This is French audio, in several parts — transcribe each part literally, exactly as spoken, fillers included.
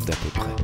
d'à peu près.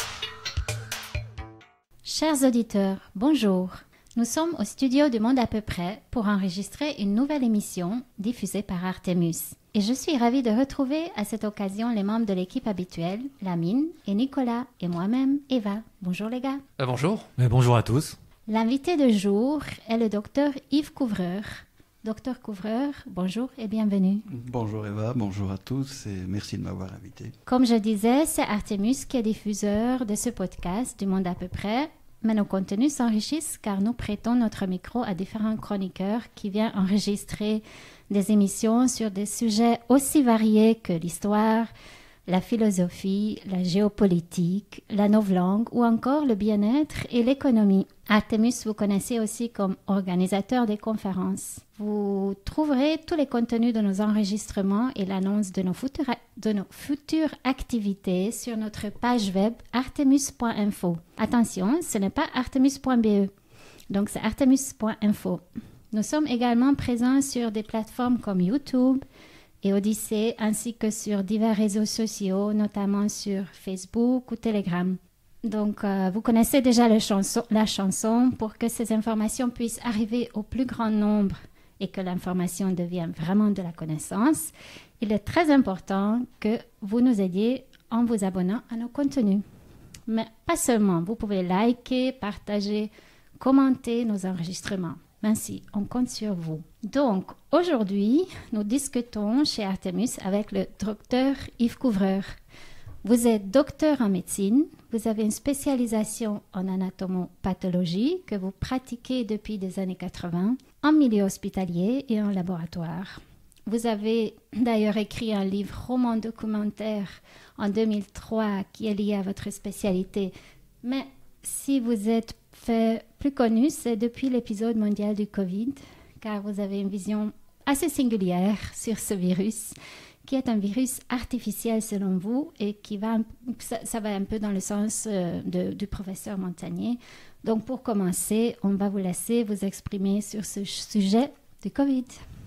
Chers auditeurs, bonjour. Nous sommes au studio du Monde à peu près pour enregistrer une nouvelle émission diffusée par Artemus. Et je suis ravie de retrouver à cette occasion les membres de l'équipe habituelle, Lamine et Nicolas et moi-même, Eva. Bonjour les gars. Euh, bonjour. Mais bonjour à tous. L'invité de jour est le docteur Yves Couvreur. Docteur Couvreur, bonjour et bienvenue. Bonjour Eva, bonjour à tous et merci de m'avoir invité. Comme je disais, c'est Artemus qui est diffuseur de ce podcast du Monde à peu près. Mais nos contenus s'enrichissent car nous prêtons notre micro à différents chroniqueurs qui viennent enregistrer des émissions sur des sujets aussi variés que l'histoire, la philosophie, la géopolitique, la novlangue ou encore le bien-être et l'économie. Artemus, vous connaissez aussi comme organisateur des conférences. Vous trouverez tous les contenus de nos enregistrements et l'annonce de nos futures, de nos futures activités sur notre page web artemus point info. Attention, ce n'est pas artemus point b e, donc c'est artemus point info. Nous sommes également présents sur des plateformes comme YouTube et Odyssée, ainsi que sur divers réseaux sociaux, notamment sur Facebook ou Telegram. Donc, euh, vous connaissez déjà le chanson, la chanson. Pour que ces informations puissent arriver au plus grand nombre et que l'information devienne vraiment de la connaissance, il est très important que vous nous aidiez en vous abonnant à nos contenus. Mais pas seulement, vous pouvez liker, partager, commenter nos enregistrements. Merci, on compte sur vous. Donc, aujourd'hui, nous discutons chez Artemus avec le docteur Yves Couvreur. Vous êtes docteur en médecine, vous avez une spécialisation en anatomopathologie que vous pratiquez depuis les années quatre-vingts en milieu hospitalier et en laboratoire. Vous avez d'ailleurs écrit un livre roman documentaire en deux mille trois qui est lié à votre spécialité. Mais si vous êtes fait plus connu, c'est depuis l'épisode mondial du Covid, car vous avez une vision assez singulière sur ce virus, qui est un virus artificiel selon vous, et qui va, ça, ça va un peu dans le sens euh, de, du professeur Montagnier. Donc pour commencer, on va vous laisser vous exprimer sur ce sujet du Covid.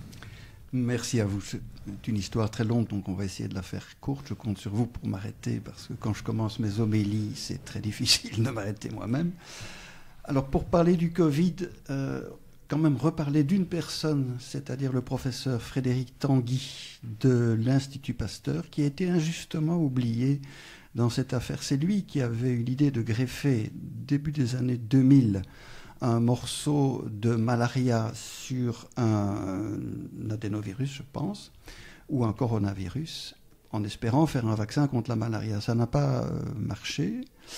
Merci à vous. C'est une histoire très longue, donc on va essayer de la faire courte. Je compte sur vous pour m'arrêter, parce que quand je commence mes homélies, c'est très difficile de m'arrêter moi-même. Alors, pour parler du Covid, euh, quand même reparler d'une personne, c'est-à-dire le professeur Frédéric Tanguy de l'Institut Pasteur, qui a été injustement oublié dans cette affaire. C'est lui qui avait eu l'idée de greffer, début des années deux mille, un morceau de malaria sur un, un adénovirus, je pense, ou un coronavirus, en espérant faire un vaccin contre la malaria. Ça n'a pas euh, marché,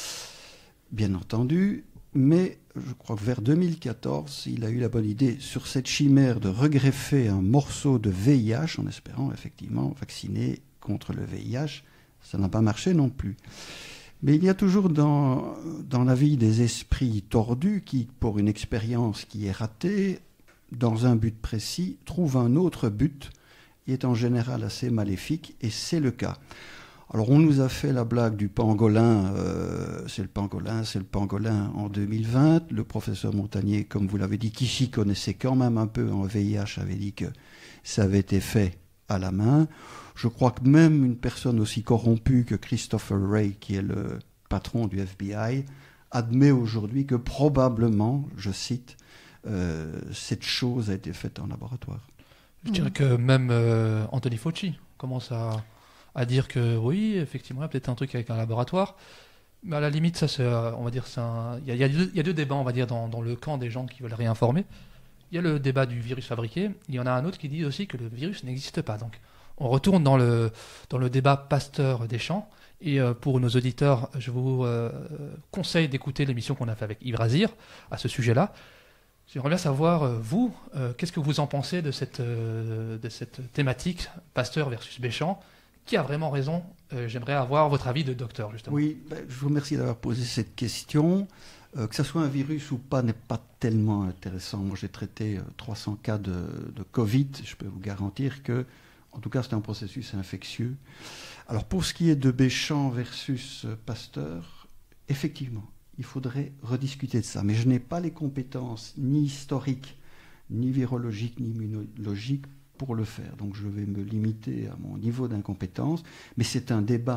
bien entendu. Mais je crois que vers deux mille quatorze, il a eu la bonne idée, sur cette chimère, de regreffer un morceau de V I H, en espérant effectivement vacciner contre le V I H. Ça n'a pas marché non plus. Mais il y a toujours dans, dans la vie des esprits tordus qui, pour une expérience qui est ratée, dans un but précis, trouvent un autre but, qui est en général assez maléfique, et c'est le cas. Alors, on nous a fait la blague du pangolin, euh, c'est le pangolin, c'est le pangolin en deux mille vingt. Le professeur Montagnier, comme vous l'avez dit, qui s'y connaissait quand même un peu en V I H, avait dit que ça avait été fait à la main. Je crois que même une personne aussi corrompue que Christopher Wray, qui est le patron du F B I, admet aujourd'hui que probablement, je cite, euh, cette chose a été faite en laboratoire. Je dirais que même euh, Anthony Fauci commence à... à dire que oui, effectivement, il y a peut-être un truc avec un laboratoire. Mais à la limite, ça, c'est, on va dire, c'est un... il, y a, il, y a deux, il y a deux débats, on va dire, dans, dans le camp des gens qui veulent réinformer. Il y a le débat du virus fabriqué. Il y en a un autre qui dit aussi que le virus n'existe pas. Donc, on retourne dans le, dans le débat Pasteur-Deschamps. Et euh, pour nos auditeurs, je vous euh, conseille d'écouter l'émission qu'on a fait avec Yves Razir à ce sujet-là. J'aimerais bien savoir, euh, vous, euh, qu'est-ce que vous en pensez de cette, euh, de cette thématique Pasteur versus Deschamps? Qui a vraiment raison? euh, J'aimerais avoir votre avis de docteur, justement. Oui, ben, je vous remercie d'avoir posé cette question. Euh, que ce soit un virus ou pas n'est pas tellement intéressant. Moi, j'ai traité euh, trois cents cas de, de Covid. Je peux vous garantir que, en tout cas, c'est un processus infectieux. Alors, pour ce qui est de Deschamps versus euh, Pasteur, effectivement, il faudrait rediscuter de ça. Mais je n'ai pas les compétences ni historiques, ni virologiques, ni immunologiques pour le faire. Donc je vais me limiter à mon niveau d'incompétence. Mais c'est un débat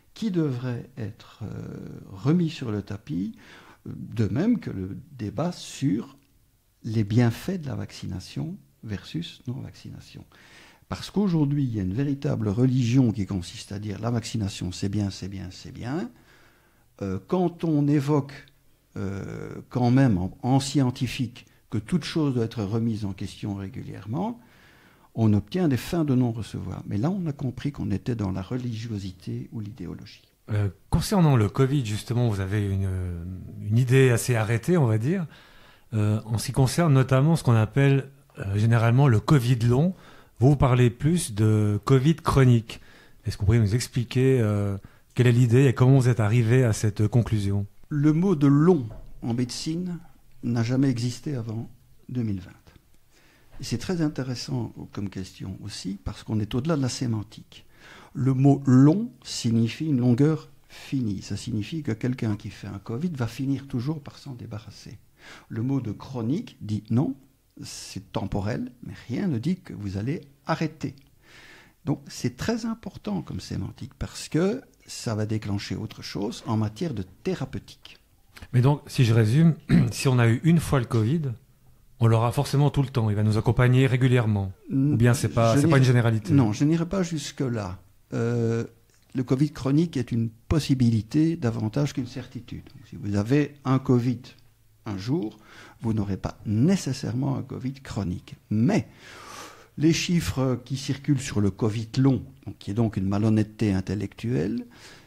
qui devrait être euh, remis sur le tapis, de même que le débat sur les bienfaits de la vaccination versus non-vaccination. Parce qu'aujourd'hui, il y a une véritable religion qui consiste à dire la vaccination, c'est bien, c'est bien, c'est bien. Euh, quand on évoque euh, quand même en, en scientifique que toute chose doit être remise en question régulièrement, on obtient des fins de non-recevoir. Mais là, on a compris qu'on était dans la religiosité ou l'idéologie. Euh, concernant le Covid, justement, vous avez une, une idée assez arrêtée, on va dire, euh, en ce qui concerne notamment ce qu'on appelle euh, généralement le Covid long. Vous parlez plus de Covid chronique. Est-ce que vous pourriez nous expliquer euh, quelle est l'idée et comment vous êtes arrivé à cette conclusion? Le mot de long en médecine n'a jamais existé avant deux mille vingt. Et c'est très intéressant comme question aussi parce qu'on est au-delà de la sémantique. Le mot long signifie une longueur finie. Ça signifie que quelqu'un qui fait un Covid va finir toujours par s'en débarrasser. Le mot de chronique dit non, c'est temporel, mais rien ne dit que vous allez arrêter. Donc c'est très important comme sémantique parce que ça va déclencher autre chose en matière de thérapeutique. Mais donc, si je résume, si on a eu une fois le Covid, on l'aura forcément tout le temps. Il va nous accompagner régulièrement. Ou bien c'est pas, c'est pas une généralité? Non, je n'irai pas jusque-là. Euh, le Covid chronique est une possibilité davantage qu'une certitude. Donc, si vous avez un Covid un jour, vous n'aurez pas nécessairement un Covid chronique. Mais les chiffres qui circulent sur le Covid long, donc, qui est donc une malhonnêteté intellectuelle,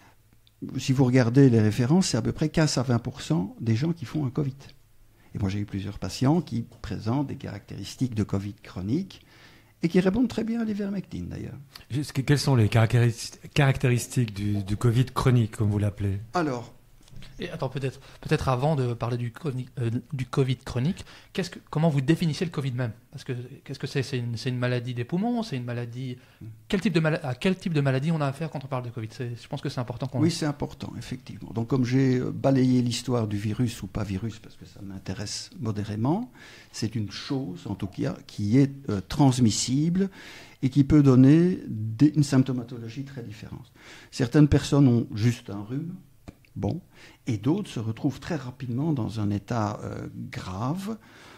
si vous regardez les références, c'est à peu près quinze à vingt pour cent des gens qui font un Covid. Et moi, j'ai eu plusieurs patients qui présentent des caractéristiques de Covid chronique et qui répondent très bien à l'ivermectine, d'ailleurs. Quelles sont les caractéristiques du, du Covid chronique, comme vous l'appelez? Alors, et attends, peut-être, peut-être avant de parler du COVID, euh, du COVID chronique, qu'est-ce que, comment vous définissez le Covid même? Parce que qu'est-ce que c'est? C'est une, c'est une maladie des poumons? C'est une maladie quel type de mala... À quel type de maladie on a affaire quand on parle de Covid? C'est, je pense que c'est important qu'on... Oui, c'est important, effectivement. Donc, comme j'ai balayé l'histoire du virus ou pas virus, parce que ça m'intéresse modérément, c'est une chose, en tout cas, qui est euh, transmissible et qui peut donner des, une symptomatologie très différente. Certaines personnes ont juste un rhume, bon, et d'autres se retrouvent très rapidement dans un état euh, grave,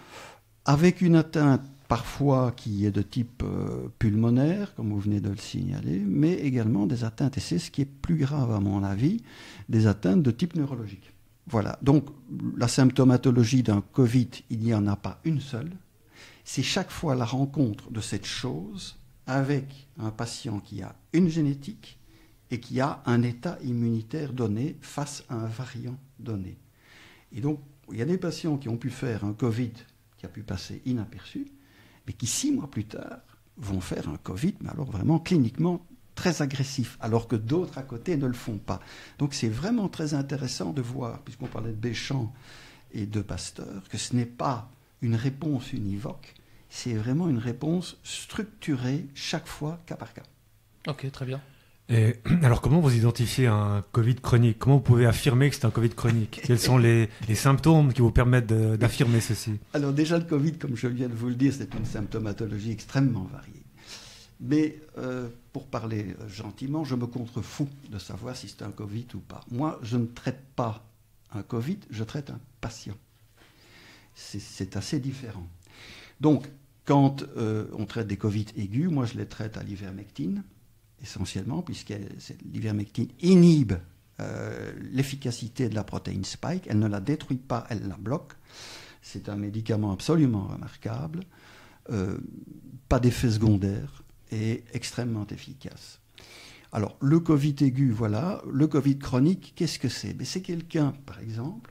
avec une atteinte parfois qui est de type euh, pulmonaire, comme vous venez de le signaler, mais également des atteintes, et c'est ce qui est plus grave à mon avis, des atteintes de type neurologique. Voilà, donc la symptomatologie d'un Covid, il n'y en a pas une seule, c'est chaque fois la rencontre de cette chose avec un patient qui a une génétique, et qui a un état immunitaire donné face à un variant donné. Et donc, il y a des patients qui ont pu faire un Covid qui a pu passer inaperçu, mais qui, six mois plus tard, vont faire un Covid, mais alors vraiment cliniquement très agressif, alors que d'autres à côté ne le font pas. Donc, c'est vraiment très intéressant de voir, puisqu'on parlait de Béchamp et de Pasteur, que ce n'est pas une réponse univoque, c'est vraiment une réponse structurée chaque fois, cas par cas. Ok, très bien. Et alors, comment vous identifiez un Covid chronique? Comment vous pouvez affirmer que c'est un Covid chronique? Quels sont les, les symptômes qui vous permettent de, d'affirmer ceci? Alors déjà, le Covid, comme je viens de vous le dire, c'est une symptomatologie extrêmement variée. Mais euh, pour parler gentiment, je me contrefous de savoir si c'est un Covid ou pas. Moi, je ne traite pas un Covid, je traite un patient. C'est, c'est assez différent. Donc, quand euh, on traite des Covid aigus, moi je les traite à l'ivermectine, essentiellement, puisque l'ivermectine inhibe euh, l'efficacité de la protéine spike, elle ne la détruit pas, elle la bloque. C'est un médicament absolument remarquable, euh, pas d'effet secondaire et extrêmement efficace. Alors, le Covid aigu, voilà. Le Covid chronique, qu'est-ce que c'est? Mais c'est quelqu'un, par exemple,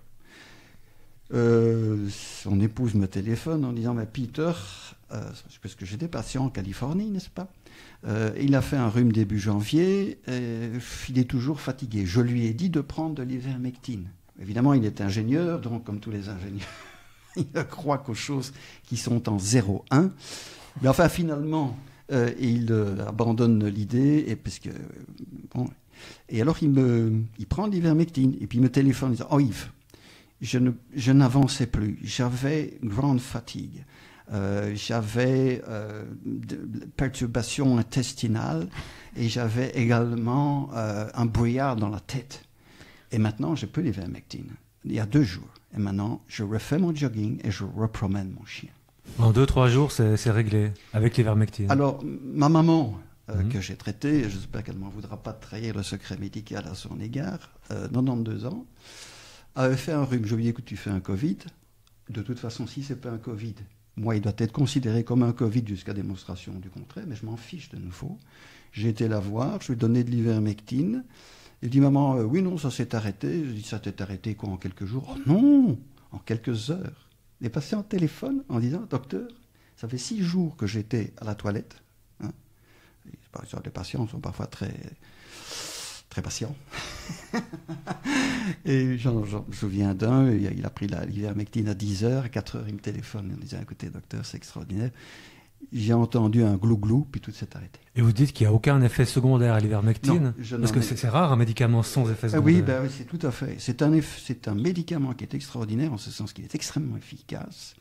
euh, son épouse me téléphone en disant « Mais Peter, euh, parce que j'ai des patients en Californie, n'est-ce pas ? Euh, il a fait un rhume début janvier, euh, il est toujours fatigué. Je lui ai dit de prendre de l'ivermectine. » Évidemment, il est ingénieur, donc comme tous les ingénieurs, il ne croit qu'aux choses qui sont en zéro un. Mais enfin, finalement, euh, il euh, abandonne l'idée, et, parce que, bon, et alors il, me, il prend de l'ivermectine, et puis il me téléphone en disant « Oh Yves, je, ne, je n'avançais plus, j'avais grande fatigue. Euh, j'avais euh, de, de perturbations intestinales et j'avais également euh, un brouillard dans la tête. Et maintenant, j'ai plus l'ivermectine. Il y a deux jours. Et maintenant, je refais mon jogging et je repromène mon chien. En deux, trois jours, c'est, c'est réglé avec l'ivermectine. Alors, ma maman, euh, mmh. que j'ai traitée, j'espère qu'elle ne m'en voudra pas de trahir le secret médical à son égard, euh, quatre-vingt-douze ans, avait fait un rhume. Je lui ai dit, écoute, tu fais un Covid. De toute façon, si ce n'est pas un Covid, moi, il doit être considéré comme un Covid jusqu'à démonstration du contraire, mais je m'en fiche de nouveau. J'ai été la voir, je lui ai donné de l'ivermectine. Il dit, maman, euh, oui, non, ça s'est arrêté. Je dis, ça s'est arrêté quoi, en quelques jours? Oh non, en quelques heures. Il est passé en téléphone en disant, docteur, ça fait six jours que j'étais à la toilette. Hein. Les patients sont parfois très, très patients. Et j'en, j'en, je me souviens d'un, il a pris la, l'ivermectine à dix heures, à quatre heures, il me téléphone en disant, écoutez, docteur, c'est extraordinaire. J'ai entendu un glou-glou, puis tout s'est arrêté. Et vous dites qu'il n'y a aucun effet secondaire à l'ivermectine? Non, je parce que ai... c'est, c'est rare un médicament sans effet secondaire. Ah oui, ben, oui, c'est tout à fait. C'est un, eff... c'est un médicament qui est extraordinaire, en ce sens qu'il est extrêmement efficace,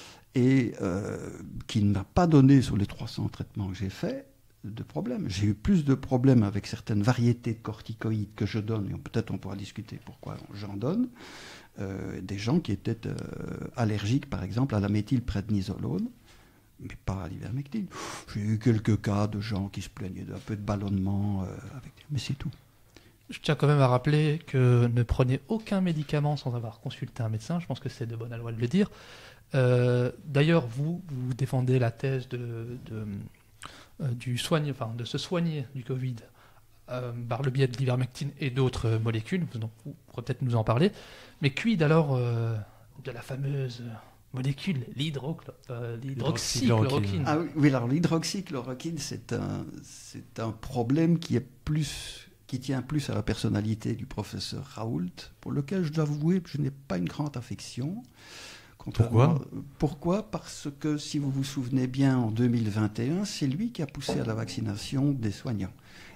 et euh, qui ne m'a pas donné, sur les trois cents traitements que j'ai faits, de problèmes. J'ai eu plus de problèmes avec certaines variétés de corticoïdes que je donne, et peut-être on pourra discuter pourquoi j'en donne, euh, des gens qui étaient euh, allergiques, par exemple, à la méthylprednisolone, mais pas à l'ivermectine. J'ai eu quelques cas de gens qui se plaignaient d'un peu de ballonnement, euh, avec... mais c'est tout. Je tiens quand même à rappeler que ne prenez aucun médicament sans avoir consulté un médecin. Je pense que c'est de bonne loi de le dire. Euh, d'ailleurs, vous, vous défendez la thèse de, de, euh, du soigne, enfin, de se soigner du Covid euh, par le biais de l'ivermectine et d'autres molécules. Donc, vous pourrez peut-être nous en parler. Mais quid alors euh, de la fameuse... molécule, l'hydro, euh, l'hydroxychloroquine. Ah oui, alors l'hydroxychloroquine, c'est un, c'est un problème qui, est plus, qui tient plus à la personnalité du professeur Raoult, pour lequel je dois avouer que je n'ai pas une grande affection. Pourquoi ? Pourquoi ? Parce que, si vous vous souvenez bien, en deux mille vingt et un, c'est lui qui a poussé à la vaccination des soignants,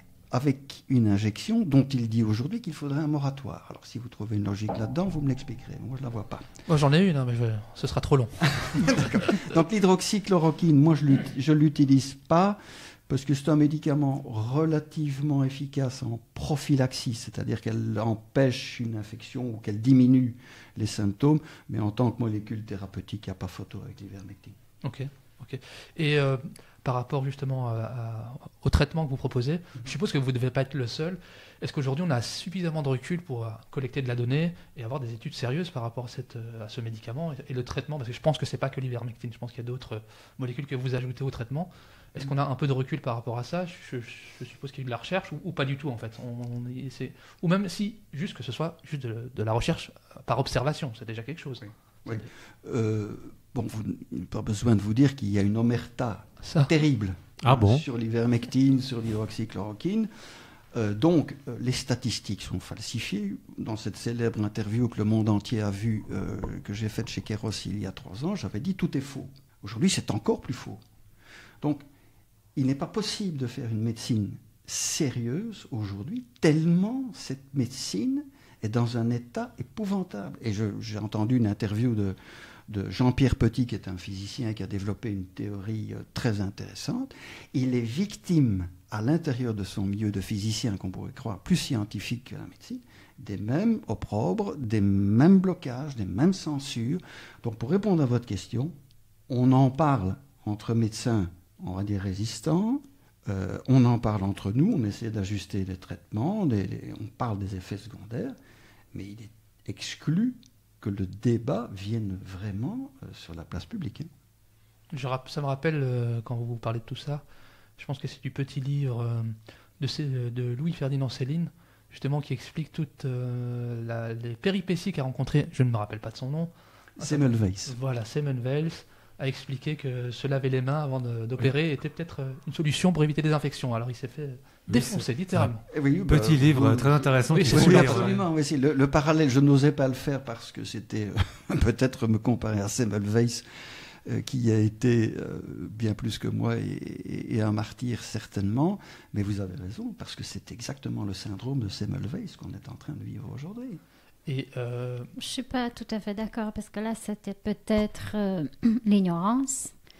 avec une injection dont il dit aujourd'hui qu'il faudrait un moratoire. Alors, si vous trouvez une logique là-dedans, vous me l'expliquerez. Moi, je ne la vois pas. Moi, j'en ai une, hein, mais je... ce sera trop long. D'accord. Donc, l'hydroxychloroquine, moi, je ne l'utilise pas parce que c'est un médicament relativement efficace en prophylaxie, c'est-à-dire qu'elle empêche une infection ou qu'elle diminue les symptômes, mais en tant que molécule thérapeutique, il n'y a pas photo avec l'ivermectine. Ok, ok. Et... Euh... par rapport justement à, à, au traitement que vous proposez, je suppose que vous ne devez pas être le seul. Est-ce qu'aujourd'hui on a suffisamment de recul pour collecter de la donnée et avoir des études sérieuses par rapport à, cette, à ce médicament et, et le traitement? Parce que je pense que ce n'est pas que l'ivermectine, je pense qu'il y a d'autres molécules que vous ajoutez au traitement. Est-ce qu'on a un peu de recul par rapport à ça? je, je suppose qu'il y a eu de la recherche ou, ou pas du tout en fait. On, on est, ou même si, juste que ce soit juste de, de la recherche par observation, c'est déjà quelque chose. Oui. Oui. Euh, bon, vous n'avez pas besoin de vous dire qu'il y a une omerta Ça. terrible ah bon sur l'ivermectine, sur l'hydroxychloroquine. Euh, donc, euh, les statistiques sont falsifiées. Dans cette célèbre interview que le monde entier a vue, euh, que j'ai faite chez Kéros il y a trois ans, j'avais dit tout est faux. Aujourd'hui, c'est encore plus faux. Donc, il n'est pas possible de faire une médecine sérieuse aujourd'hui, tellement cette médecine est dans un état épouvantable. Et je, j'ai entendu une interview de, de Jean-Pierre Petit, qui est un physicien qui a développé une théorie euh, très intéressante. Il est victime, à l'intérieur de son milieu de physicien, qu'on pourrait croire plus scientifique que la médecine, des mêmes opprobres, des mêmes blocages, des mêmes censures. Donc, pour répondre à votre question, on en parle entre médecins, on va dire résistants, euh, on en parle entre nous, on essaie d'ajuster les traitements, les, les, on parle des effets secondaires, mais il est exclu que le débat vienne vraiment euh, sur la place publique. Hein. Je, ça me rappelle, euh, quand vous parlez de tout ça, je pense que c'est du petit livre euh, de, de Louis-Ferdinand Céline, justement, qui explique toutes euh, la, les péripéties qu'a rencontrées, je ne me rappelle pas de son nom. Semmelweis. Voilà, Semmelweis a expliqué que se laver les mains avant de, d'opérer oui. était peut-être une solution pour éviter des infections. Alors il s'est fait défoncer, oui, littéralement. Ah, oui, Petit bah, livre vous, très intéressant. Oui, qui c'est oui, absolument. Oui, c'est le, le parallèle, je n'osais pas le faire parce que c'était euh, peut-être me comparer à Semmelweis, euh, qui a été euh, bien plus que moi et, et, et un martyr certainement. Mais vous avez raison, parce que c'est exactement le syndrome de Semmelweis qu'on est en train de vivre aujourd'hui. Et euh... Je ne suis pas tout à fait d'accord, parce que là, c'était peut-être euh, l'ignorance.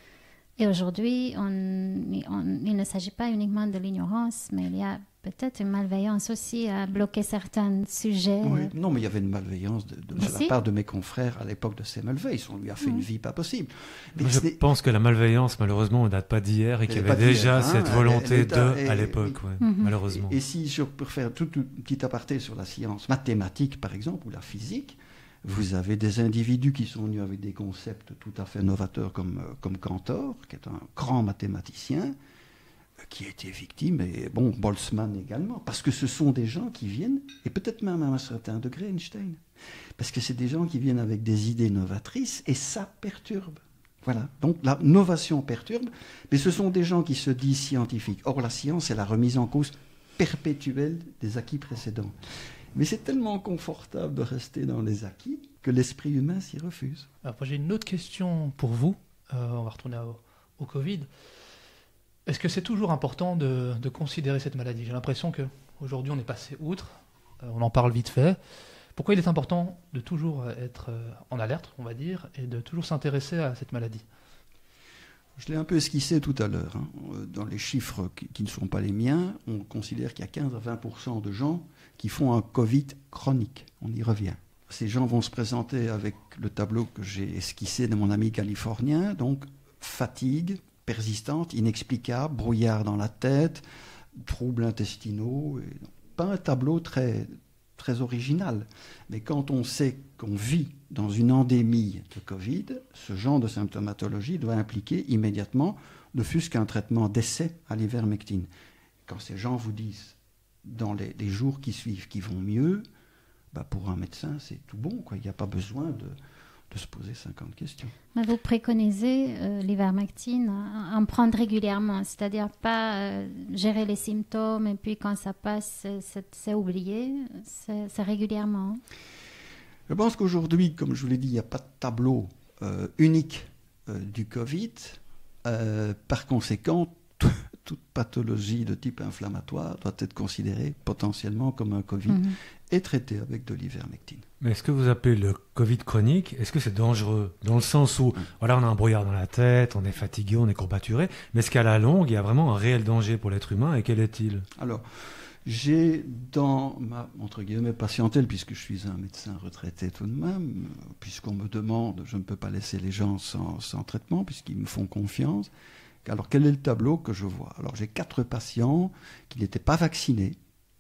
Et aujourd'hui, on, on, il ne s'agit pas uniquement de l'ignorance, mais il y a peut-être une malveillance aussi à bloquer certains sujets. Oui. Non, mais il y avait une malveillance de, de, de la part de mes confrères à l'époque de Semmelweis. On lui a fait mmh. une vie pas possible. Mais je pense que la malveillance, malheureusement, ne date pas d'hier et qu'il y avait déjà hein, cette volonté de, à l'époque, et, ouais, mmh. malheureusement. Et, et si je peux faire tout un petit aparté sur la science mathématique, par exemple, ou la physique, vous avez des individus qui sont venus avec des concepts tout à fait novateurs comme, comme Cantor, qui est un grand mathématicien, qui a été victime, et bon, Boltzmann également, parce que ce sont des gens qui viennent, et peut-être même à un certain degré Einstein, parce que c'est des gens qui viennent avec des idées novatrices, et ça perturbe. Voilà, donc la novation perturbe, mais ce sont des gens qui se disent scientifiques. Or, la science, c'est la remise en cause perpétuelle des acquis précédents. Mais c'est tellement confortable de rester dans les acquis que l'esprit humain s'y refuse. Alors, moi, j'ai une autre question pour vous. Euh, on va retourner au, au Covid. Est-ce que c'est toujours important de, de considérer cette maladie ? J'ai l'impression qu'aujourd'hui, on est passé outre. Euh, on en parle vite fait. Pourquoi il est important de toujours être en alerte, on va dire, et de toujours s'intéresser à cette maladie ? Je l'ai un peu esquissé tout à l'heure. Hein. Dans les chiffres qui, qui ne sont pas les miens, on considère qu'il y a quinze à vingt pour cent de gens qui font un Covid chronique. On y revient. Ces gens vont se présenter avec le tableau que j'ai esquissé de mon ami californien, donc fatigue persistante, inexplicable, brouillard dans la tête, troubles intestinaux. Et pas un tableau très, très original. Mais quand on sait qu'on vit dans une endémie de Covid, ce genre de symptomatologie doit impliquer immédiatement ne fût-ce qu'un traitement d'essai à l'ivermectine. Quand ces gens vous disent dans les, les jours qui suivent qu'ils vont mieux, bah pour un médecin, c'est tout bon, quoi. Il n'y a pas besoin de, de se poser cinquante questions. Mais vous préconisez euh, l'ivermectine à en prendre régulièrement, c'est-à-dire pas euh, gérer les symptômes et puis quand ça passe, c'est, c'est oublié, c'est, c'est régulièrement. Je pense qu'aujourd'hui, comme je vous l'ai dit, il n'y a pas de tableau euh, unique euh, du Covid. Euh, par conséquent, t- toute pathologie de type inflammatoire doit être considérée potentiellement comme un Covid mmh. et traitée avec de l'ivermectine. Mais est-ce que vous appelez le Covid chronique, est-ce que c'est dangereux ? Dans le sens où, mmh. voilà, on a un brouillard dans la tête, on est fatigué, on est courbaturé, mais est-ce qu'à la longue, il y a vraiment un réel danger pour l'être humain, et quel est-il ? Alors, j'ai dans ma, entre guillemets, patientèle, puisque je suis un médecin retraité tout de même, puisqu'on me demande, je ne peux pas laisser les gens sans, sans traitement, puisqu'ils me font confiance. Alors, quel est le tableau que je vois ? Alors, j'ai quatre patients qui n'étaient pas vaccinés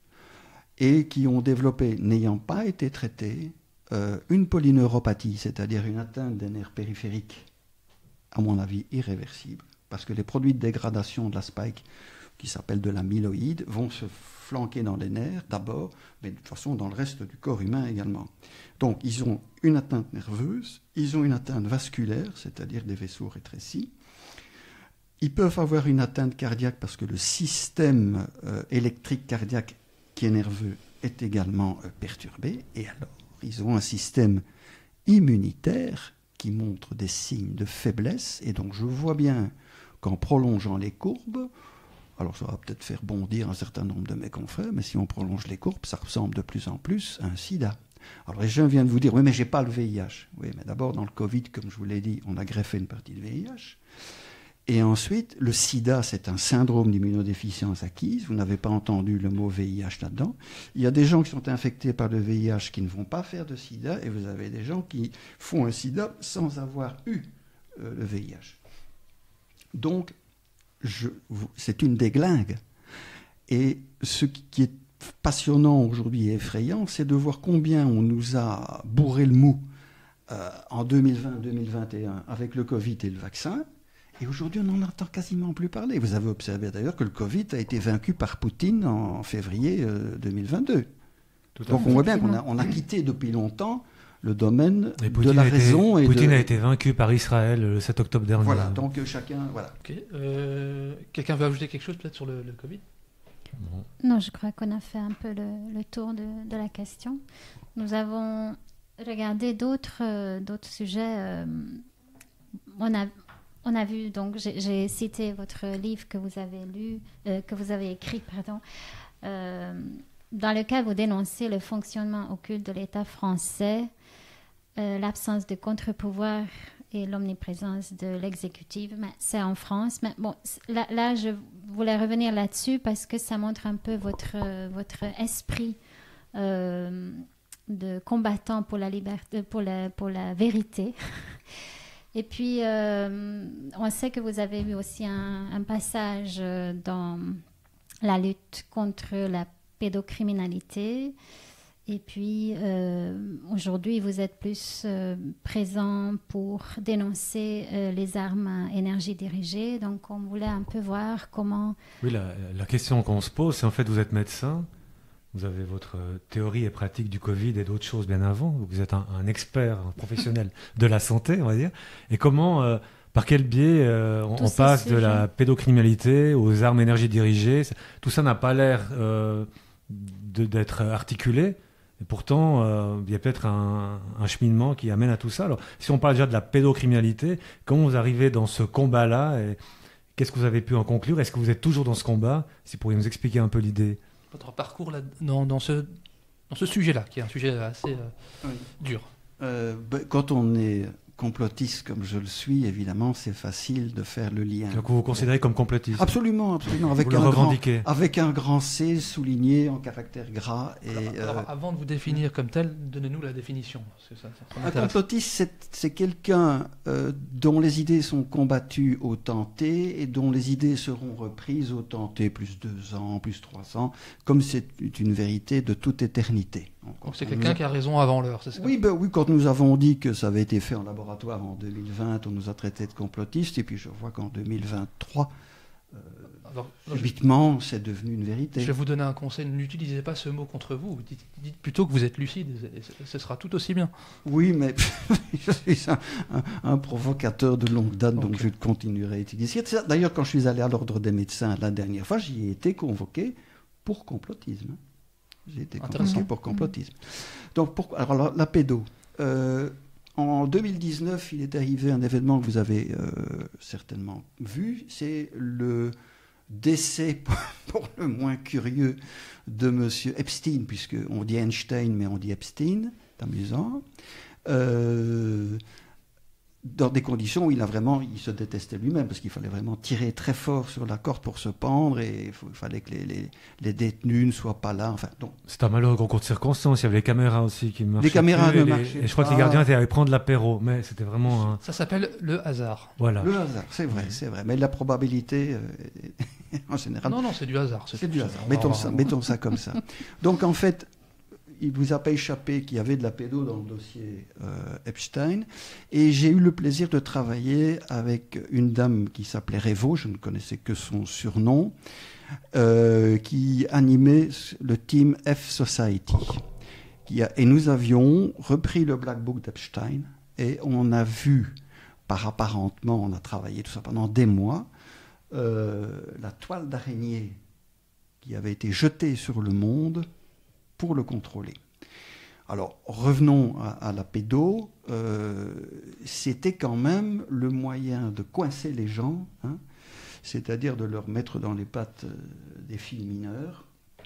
et qui ont développé, n'ayant pas été traités, euh, une polyneuropathie, c'est-à-dire une atteinte des nerfs périphériques, à mon avis, irréversible, parce que les produits de dégradation de la spike, qui s'appellent de l'amyloïde, vont se flanquer dans les nerfs d'abord, mais de toute façon dans le reste du corps humain également. Donc, ils ont une atteinte nerveuse, ils ont une atteinte vasculaire, c'est-à-dire des vaisseaux rétrécis. Ils peuvent avoir une atteinte cardiaque parce que le système euh, électrique cardiaque qui est nerveux est également euh, perturbé. Et alors, ils ont un système immunitaire qui montre des signes de faiblesse. Et donc, je vois bien qu'en prolongeant les courbes, alors ça va peut-être faire bondir un certain nombre de mes confrères, mais si on prolonge les courbes, ça ressemble de plus en plus à un sida. Alors les gens viennent vous dire, oui, mais j'ai pas le V I H. Oui, mais d'abord, dans le Covid, comme je vous l'ai dit, on a greffé une partie de V I H. Et ensuite, le sida, c'est un syndrome d'immunodéficience acquise. Vous n'avez pas entendu le mot V I H là-dedans. Il y a des gens qui sont infectés par le V I H qui ne vont pas faire de sida, et vous avez des gens qui font un sida sans avoir eu euh, le V I H. Donc, je, c'est une déglingue. Et ce qui est passionnant aujourd'hui et effrayant, c'est de voir combien on nous a bourré le mou euh, en deux mille vingt deux mille vingt et un avec le Covid et le vaccin. Et aujourd'hui, on n'en entend quasiment plus parler. Vous avez observé d'ailleurs que le Covid a été vaincu par Poutine en février euh, deux mille vingt-deux. Tout Donc on voit bien qu'on a, on a quitté depuis longtemps le domaine de la raison. Et Poutine de... a été vaincu par Israël le sept octobre dernier. Voilà, donc euh, chacun... Voilà. Okay. Euh, quelqu'un veut ajouter quelque chose peut-être sur le, le Covid ? Bon. Non, je crois qu'on a fait un peu le, le tour de, de la question. Nous avons regardé d'autres, euh, d'autres sujets. Euh, on a... On a vu, donc j'ai, j'ai cité votre livre que vous avez lu, euh, que vous avez écrit, pardon, euh, dans lequel vous dénoncez le fonctionnement occulte de l'État français, euh, l'absence de contre-pouvoir et l'omniprésence de l'exécutive. Mais c'est en France. Mais bon, là, là, je voulais revenir là-dessus parce que ça montre un peu votre, votre esprit euh, de combattant pour la liberté, pour la, pour la vérité. Et puis, euh, on sait que vous avez eu aussi un, un passage dans la lutte contre la pédocriminalité. Et puis, euh, aujourd'hui, vous êtes plus euh, présent pour dénoncer euh, les armes à énergie dirigée. Donc, on voulait un peu voir comment... Oui, la, la question qu'on se pose, c'est en fait, vous êtes médecin, vous avez votre théorie et pratique du Covid et d'autres choses bien avant. Vous êtes un, un expert, un professionnel de la santé, on va dire. Et comment, euh, par quel biais euh, on, on passe de la pédocriminalité aux armes à énergie dirigée? Tout ça n'a pas l'air euh, de, d'être articulé. Et pourtant, euh, il y a peut-être un, un cheminement qui amène à tout ça. Alors, si on parle déjà de la pédocriminalité, comment vous arrivez dans ce combat-là et qu'est-ce que vous avez pu en conclure? Est-ce que vous êtes toujours dans ce combat? Si vous pourriez nous expliquer un peu l'idée. Votre parcours là, dans, dans ce, dans ce sujet-là, qui est un sujet assez euh, oui. dur. Euh, ben, quand on est complotiste comme je le suis, évidemment, c'est facile de faire le lien. Donc vous vous considérez comme complotiste? Absolument, absolument. Avec, vous un le revendiquez. Grand, avec un grand C souligné en caractère gras. Et, alors, alors, euh, avant de vous définir comme tel, donnez-nous la définition. C'est ça, ça un complotiste, c'est, c'est quelqu'un euh, dont les idées sont combattues au tenté et dont les idées seront reprises au tenté, plus deux ans, plus trois ans, comme c'est une vérité de toute éternité. Donc, Donc c'est quelqu'un a... qui a raison avant l'heure, c'est ça? Oui, ben, oui, quand nous avons dit que ça avait été fait en laboratoire en deux mille vingt, on nous a traités de complotistes, et puis je vois qu'en deux mille vingt-trois, euh, alors, alors, subitement, je... c'est devenu une vérité. Je vais vous donner un conseil, n'utilisez pas ce mot contre vous, dites, dites plutôt que vous êtes lucide, et ce sera tout aussi bien. Oui, mais je suis un, un, un provocateur de longue date, okay. Donc je continuerai à utiliser. D'ailleurs, quand je suis allé à l'Ordre des médecins la dernière fois, j'y ai été convoqué pour complotisme. J'ai été convoqué pour complotisme. Mmh. Donc, pour, alors la, la pédo. Euh, en deux mille dix-neuf, il est arrivé un événement que vous avez euh, certainement vu. C'est le décès, pour le moins curieux, de M. Epstein, puisqu'on dit Einstein, mais on dit Epstein. C'est amusant. Euh, dans des conditions où il a vraiment, il se détestait lui-même, parce qu'il fallait vraiment tirer très fort sur la corde pour se pendre, et il, faut, il fallait que les, les, les détenus ne soient pas là. Enfin, donc. C'est un malheureux concours de circonstances. Il y avait les caméras aussi qui marchaient. Les caméras plus, ne et marchaient les, pas. Et je crois que les gardiens étaient allés prendre l'apéro, mais c'était vraiment un... Ça s'appelle le hasard. Voilà. Le hasard, c'est vrai, c'est vrai. Mais la probabilité, euh, en général... Non, non, c'est du hasard. C'est, c'est du hasard. Mettons ça, mettons ça comme ça. Donc, en fait... il vous a pas échappé qu'il y avait de la pédo dans le dossier euh, Epstein. Et j'ai eu le plaisir de travailler avec une dame qui s'appelait Revo, je ne connaissais que son surnom, euh, qui animait le team F Society. Qui a, et nous avions repris le Black Book d'Epstein et on a vu, par apparentement, on a travaillé tout ça pendant des mois, euh, la toile d'araignée qui avait été jetée sur le monde pour le contrôler. Alors, revenons à, à la pédo. Euh, c'était quand même le moyen de coincer les gens, hein, c'est-à-dire de leur mettre dans les pattes euh, des filles mineures,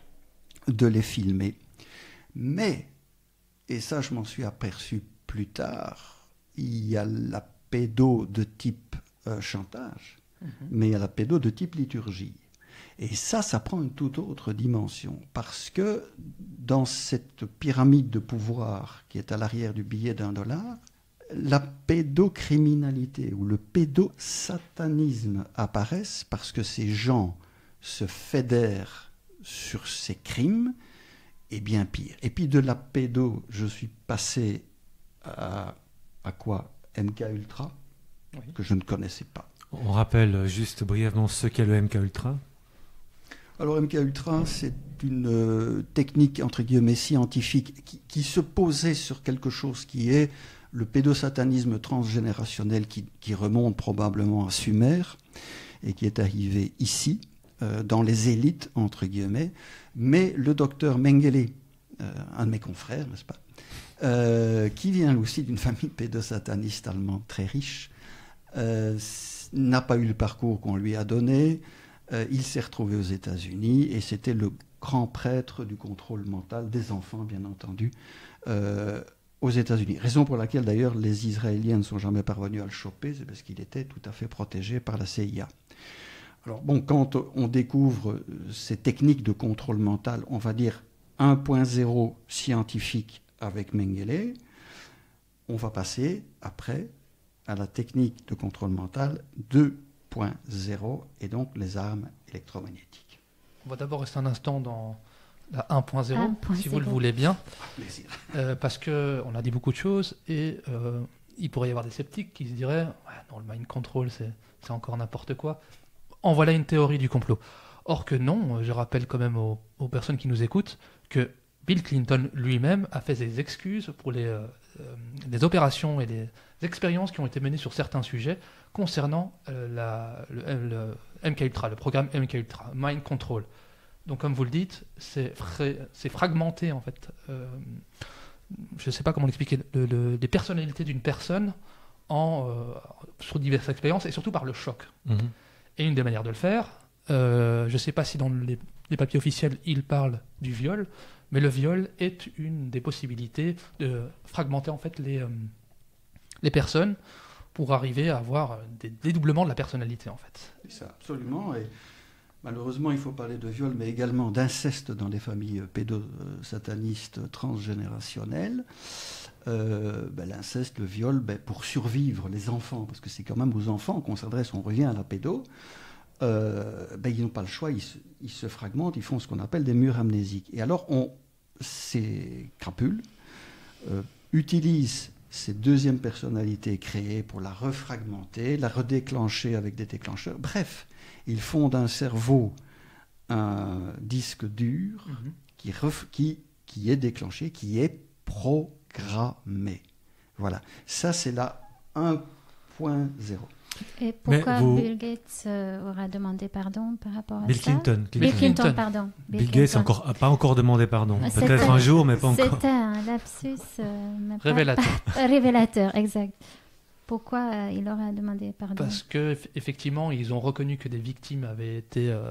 de les filmer. Mais, et ça je m'en suis aperçu plus tard, il y a la pédo de type euh, chantage, mmh. mais il y a la pédo de type liturgie. Et ça, ça prend une toute autre dimension, parce que dans cette pyramide de pouvoir qui est à l'arrière du billet d'un dollar, la pédocriminalité ou le pédosatanisme apparaissent parce que ces gens se fédèrent sur ces crimes, et bien pire. Et puis de la pédo, je suis passé à, à quoi? M K Ultra, oui. Que je ne connaissais pas. On rappelle juste brièvement ce qu'est le M K Ultra. Alors M K Ultra, c'est une euh, technique entre guillemets scientifique qui, qui se posait sur quelque chose qui est le pédosatanisme transgénérationnel qui, qui remonte probablement à Sumer et qui est arrivé ici, euh, dans les élites entre guillemets. Mais le docteur Mengele, euh, un de mes confrères, n'est-ce pas, euh, qui vient aussi d'une famille pédosataniste allemande très riche, euh, n'a pas eu le parcours qu'on lui a donné. Euh, il s'est retrouvé aux États-Unis et c'était le grand prêtre du contrôle mental des enfants, bien entendu, euh, aux États-Unis. Raison pour laquelle d'ailleurs les Israéliens ne sont jamais parvenus à le choper, c'est parce qu'il était tout à fait protégé par la C I A. Alors bon, quand on découvre ces techniques de contrôle mental, on va dire un point zéro scientifique avec Mengele, on va passer après à la technique de contrôle mental deux point zéro et donc les armes électromagnétiques. On va d'abord rester un instant dans la un point zéro, si zéro. vous le voulez bien, Plaisir. euh, parce qu'on a dit beaucoup de choses et euh, il pourrait y avoir des sceptiques qui se diraient ouais, non, le mind control, c'est, c'est encore n'importe quoi. En voilà une théorie du complot. Or que non, je rappelle quand même aux, aux personnes qui nous écoutent que Bill Clinton lui-même a fait des excuses pour les, euh, les opérations et les expériences qui ont été menées sur certains sujets concernant euh, la, le, le M K Ultra, le programme M K Ultra, Mind Control. Donc comme vous le dites, c'est, fra- c'est fragmenté en fait. Euh, je ne sais pas comment l'expliquer, le, le, les personnalités d'une personne en, euh, sur diverses expériences et surtout par le choc. Mhm. Et une des manières de le faire, euh, je ne sais pas si dans les, les papiers officiels il parle du viol, mais le viol est une des possibilités de fragmenter en fait les, euh, les personnes pour arriver à avoir des dédoublements de la personnalité en fait. C'est ça, absolument. Et malheureusement, il faut parler de viol, mais également d'inceste dans les familles pédosatanistes transgénérationnelles. Euh, ben, l'inceste, le viol, ben, pour survivre, les enfants, parce que c'est quand même aux enfants qu'on s'adresse, on revient à la pédo, euh, ben, ils n'ont pas le choix, ils se, ils se fragmentent, ils font ce qu'on appelle des murs amnésiques. Et alors, on, ces crapules euh, utilisent ces deuxièmes personnalités créées pour la refragmenter, la redéclencher avec des déclencheurs. Bref, ils font d'un cerveau un disque dur mmh. qui, ref, qui, qui est déclenché, qui est programmé. Voilà. Ça, c'est la un point zéro. Et pourquoi vous... Bill Gates euh, aura demandé pardon par rapport à Bill ça Clinton, Bill Clinton. Clinton, Clinton. pardon. Bill, Bill Gates n'a Clinton. pas encore demandé pardon. C'était, Peut-être un jour, mais pas encore. C'était un lapsus euh, mais pas- Révélateur. pas- révélateur, exact. Pourquoi euh, il aura demandé pardon Parce que effectivement, ils ont reconnu que des victimes avaient été, euh,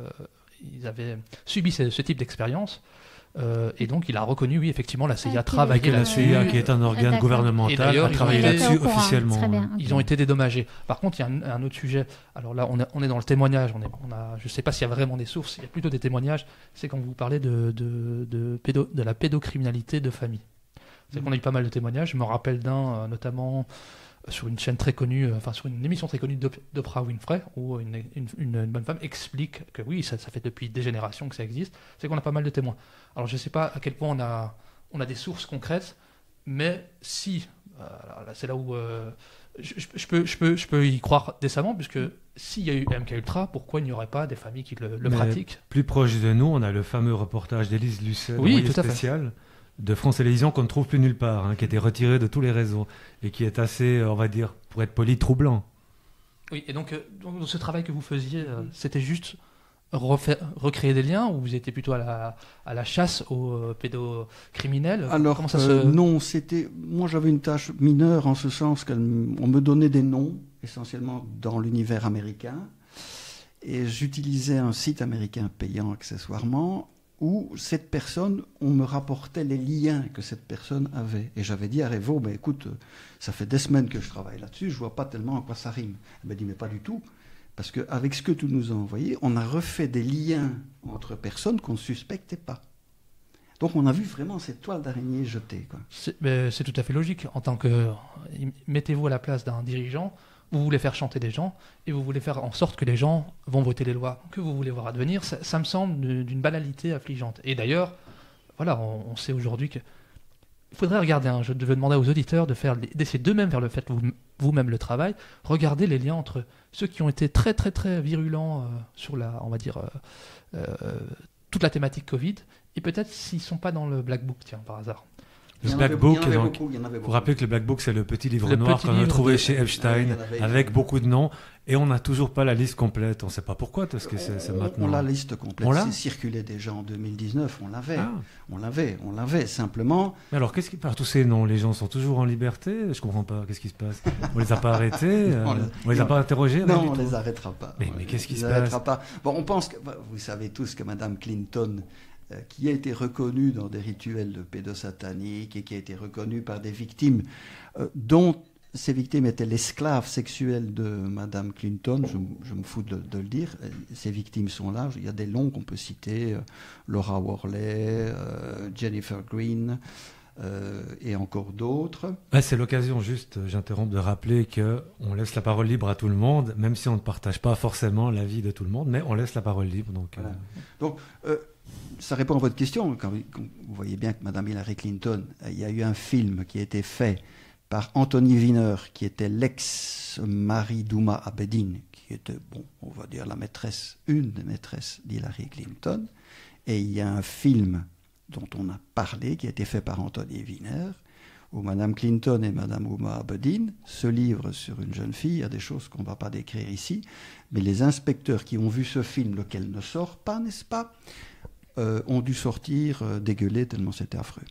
ils avaient subi ce, ce type d'expérience, euh, et donc il a reconnu, oui, effectivement, la C I A Ah, travaillait Que la là-dessus. C I A, qui est un organe D'accord. gouvernemental, Et d'ailleurs, a ils travaillé ont été là-dessus au courant. officiellement. Très bien. Ils ont été dédommagés. Par contre, il y a un, un autre sujet. Alors là, on est, on est dans le témoignage. On est, on a, je ne sais pas s'il y a vraiment des sources. Il y a plutôt des témoignages. C'est quand vous parlez de, de, de, pédo, de la pédocriminalité de famille. C'est qu'on a eu pas mal de témoignages. Je me rappelle d'un, euh, notamment euh, sur une chaîne très connue, euh, enfin sur une émission très connue d'Op- d'Oprah Winfrey, où une, une, une, une bonne femme explique que oui, ça, ça fait depuis des générations que ça existe. C'est qu'on a pas mal de témoins. Alors je ne sais pas à quel point on a, on a des sources concrètes, mais si, euh, là, c'est là où euh, je, je, je, peux, je, peux, je peux y croire décemment, puisque s'il y a eu M K Ultra, pourquoi il n'y aurait pas des familles qui le, le Mais pratiquent? Plus proche de nous, on a le fameux reportage d'Élise Lucet, Oui, envoyé tout à fait. spécial de France Télévisions qu'on ne trouve plus nulle part, hein, qui a été retiré de tous les réseaux et qui est assez, on va dire, pour être poli, troublant. Oui, et donc, euh, donc ce travail que vous faisiez, euh, c'était juste refaire, recréer des liens, ou vous étiez plutôt à la, à la chasse aux euh, pédocriminels? Alors, Comment ça euh, se... non, c'était. Moi, j'avais une tâche mineure en ce sens qu'on me donnait des noms, essentiellement dans l'univers américain, et j'utilisais un site américain payant accessoirement, où cette personne, on me rapportait les liens que cette personne avait. Et j'avais dit à Revo, ben, écoute, ça fait des semaines que je travaille là-dessus, je vois pas tellement à quoi ça rime. Elle m'a dit, mais pas du tout. Parce qu'avec ce que tu nous as envoyé, on a refait des liens entre personnes qu'on ne suspectait pas. Donc on a vu vraiment cette toile d'araignée jetée, quoi. C'est, mais c'est tout à fait logique. En tant que... Mettez-vous à la place d'un dirigeant, vous voulez faire chanter des gens, et vous voulez faire en sorte que les gens vont voter les lois que vous voulez voir advenir. Ça, ça me semble d'une banalité affligeante. Et d'ailleurs, voilà, on, on sait aujourd'hui que... Il faudrait regarder, hein, je devais demander aux auditeurs de faire, d'essayer d'eux-mêmes faire le fait vous, vous-même le travail, regarder les liens entre ceux qui ont été très très très virulents euh, sur la, on va dire, euh, euh, toute la thématique Covid, et peut-être s'ils ne sont pas dans le Black Book, tiens, par hasard. Le Il y en Black avait- Book, il y en avait donc, beaucoup, il y en avait vous beaucoup. rappelez que le Black Book, c'est le petit livre Le noir petit qu'on a livre trouvé de- chez Epstein, il y en avait- avec beaucoup de noms, et on n'a toujours pas la liste complète. On ne sait pas pourquoi, parce que c'est, c'est On- maintenant. On l'a la liste complète. On l'a C'est circulé déjà en deux mille dix-neuf, on l'avait. Ah. On l'avait, on l'avait. Simplement, Mais alors, qu'est-ce qui par tous ces noms? Les gens sont toujours en liberté? Je comprends pas. Qu'est-ce qui se passe? On les a pas arrêtés? euh, On les- On les a pas interrogés? rien non, du on tout. les arrêtera pas. Mais- On mais les- qu'est-ce qui les se arrêtera pas. Bon, on pense que, bah, vous savez tous que Madame Clinton euh, qui a été reconnu dans des rituels de pédosatanique et qui a été reconnu par des victimes euh, dont ces victimes étaient l'esclave sexuelle de Madame Clinton, je, je me fous de, de le dire. Ces victimes sont là. Il y a des noms qu'on peut citer, euh, Laura Worley, euh, Jennifer Green, euh, et encore d'autres. Ouais, c'est l'occasion, juste, j'interromps, de rappeler qu'on laisse la parole libre à tout le monde, même si on ne partage pas forcément l'avis de tout le monde, mais on laisse la parole libre. Donc, voilà. euh... donc euh, ça répond à votre question. Quand, quand vous voyez bien que Madame Hillary Clinton, il y a eu un film qui a été fait par Anthony Weiner, qui était l'ex-mari d'Huma Abedin, qui était, bon, on va dire la maîtresse, une des maîtresses d'Hillary Clinton. Et il y a un film dont on a parlé, qui a été fait par Anthony Weiner, où Madame Clinton et Madame Huma Abedin se livrent sur une jeune fille. Il y a des choses qu'on ne va pas décrire ici, mais les inspecteurs qui ont vu ce film, lequel ne sort pas, n'est-ce pas, euh, ont dû sortir euh, dégueuler tellement c'était affreux.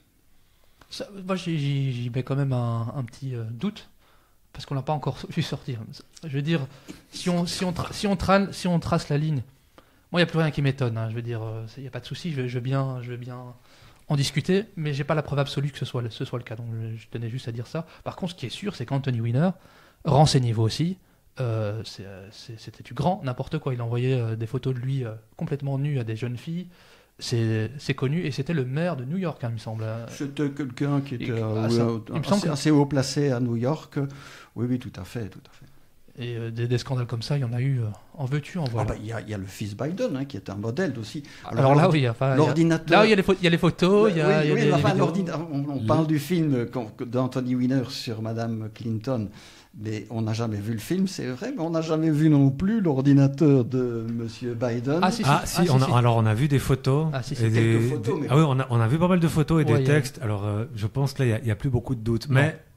Ça, moi, j'y, j'y, j'y mets quand même un, un petit euh, doute, parce qu'on l'a pas encore vu sortir. Je veux dire, si on, si on, tra- si on, tra- si on trace la ligne, moi, il n'y a plus rien qui m'étonne. Hein, je veux dire, il n'y a pas de souci, je, je, veux bien, je veux bien en discuter, mais j'ai pas la preuve absolue que ce soit, ce soit le cas. Donc, je, je tenais juste à dire ça. Par contre, ce qui est sûr, c'est qu'Anthony Weiner, renseignez-vous aussi, euh, c'est, c'est, c'était du grand n'importe quoi. Il envoyait euh, des photos de lui euh, complètement nu à des jeunes filles. C'est, c'est connu, et c'était le maire de New York, hein, il me semble. C'était quelqu'un qui était Et, euh, ah, ça, euh, il me assez, semble que... assez haut placé à New York. Oui, oui, tout à fait, tout à fait. Et euh, des, des scandales comme ça, il y en a eu. Euh, en veux-tu, en voilà. Ah bah, il y a, il y a le fils Biden, hein, qui est un modèle aussi. Alors, Alors là, oui, enfin, l'ordinateur. Là, il y a les, pho- il y a les photos, il y a, oui, il y a oui, les, enfin, les l'ordinateur. On, on parle du film d'Anthony Weiner sur Madame Clinton, mais on n'a jamais vu le film, c'est vrai, mais on n'a jamais vu non plus l'ordinateur de Monsieur Biden. Ah si, si, ah, si, ah, on a, si, alors on a vu des photos. Ah, si, si. Et des, des, photos des, mais... ah oui, on a, on a vu pas mal de photos et ouais, des textes. A... Alors euh, je pense que là, il n'y a, a plus beaucoup de doutes. Mais non.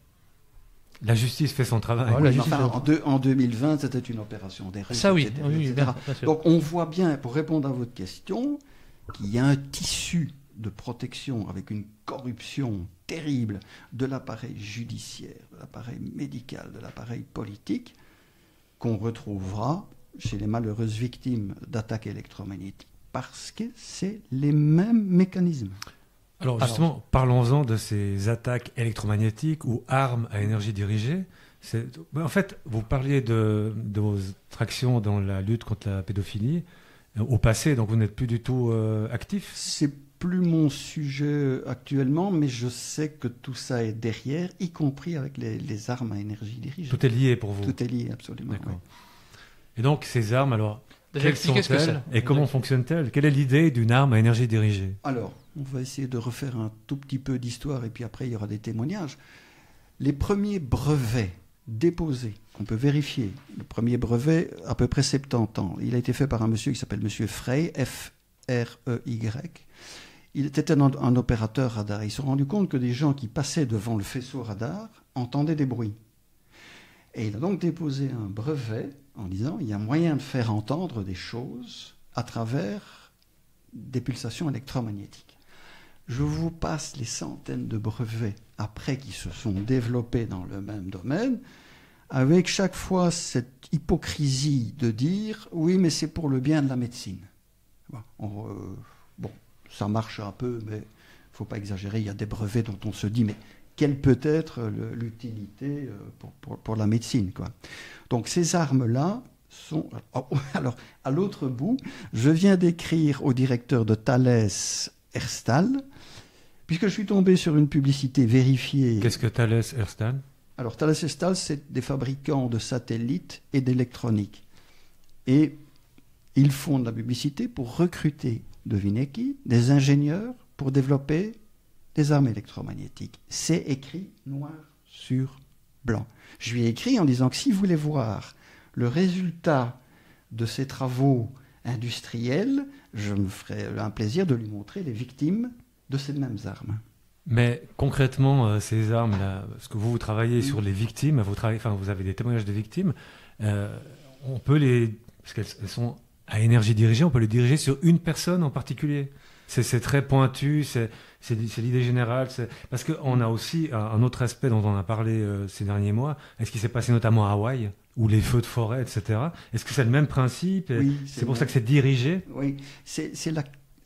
La justice fait son travail. Ouais, oui, enfin, en, deux, en deux mille vingt, c'était une opération des Russes. Ça oui, oui bien, bien sûr. Donc on voit bien, pour répondre à votre question, qu'il y a un tissu de protection avec une corruption terrible de l'appareil judiciaire, de l'appareil médical, de l'appareil politique, qu'on retrouvera chez les malheureuses victimes d'attaques électromagnétiques, parce que c'est les mêmes mécanismes. Alors justement, Alors, parlons-en de ces attaques électromagnétiques ou armes à énergie dirigée. C'est... En fait, vous parliez de, de vos actions dans la lutte contre la pédophilie au passé, donc vous n'êtes plus du tout euh, actif. C'est plus mon sujet actuellement, mais je sais que tout ça est derrière, y compris avec les, les armes à énergie dirigée. Tout est lié pour vous. Tout est lié, absolument. D'accord. Oui. Et donc ces armes, alors, déjà quelles sont-elles ce que c'est. Et comment fonctionnent-elles? Quelle est l'idée d'une arme à énergie dirigée? Alors, on va essayer de refaire un tout petit peu d'histoire et puis après il y aura des témoignages. Les premiers brevets déposés, qu'on peut vérifier, le premier brevet, à peu près soixante-dix ans, il a été fait par un monsieur qui s'appelle Monsieur Frey, F R E Y. Il était un, un opérateur radar. Ils se sont rendus compte que des gens qui passaient devant le faisceau radar entendaient des bruits. Et il a donc déposé un brevet en disant il y a moyen de faire entendre des choses à travers des pulsations électromagnétiques. Je vous passe les centaines de brevets après qui se sont développés dans le même domaine, avec chaque fois cette hypocrisie de dire « oui, mais c'est pour le bien de la médecine ». Bon, on, euh, bon, ça marche un peu, mais il ne faut pas exagérer. Il y a des brevets dont on se dit « mais quelle peut être le, l'utilité pour, pour, pour la médecine ?» quoi. Donc ces armes-là sont... Alors, à l'autre bout, je viens d'écrire au directeur de Thales Herstal, puisque je suis tombé sur une publicité vérifiée. Qu'est-ce que Thales Herstal? Alors, Thales Herstal, c'est des fabricants de satellites et d'électronique. Et ils font de la publicité pour recruter, devinez qui, des ingénieurs pour développer des armes électromagnétiques. C'est écrit noir sur blanc. Je lui ai écrit en disant que s'il voulait voir le résultat de ces travaux industriels, je me ferais un plaisir de lui montrer les victimes de ces mêmes armes. Mais concrètement, euh, ces armes-là, parce que vous, vous travaillez mmh. sur les victimes, vous, travaillez, enfin, vous avez des témoignages de victimes, euh, on peut les... Parce qu'elles elles sont à énergie dirigée, on peut les diriger sur une personne en particulier. C'est, c'est très pointu, c'est, c'est, c'est l'idée générale. C'est... Parce qu'on a aussi un, un autre aspect dont on a parlé euh, ces derniers mois, est ce qui s'est passé notamment à Hawaï, ou les feux de forêt, et cetera. Est-ce que c'est le même principe? Oui, c'est, c'est pour ça que c'est dirigé? Oui, c'est, c'est la...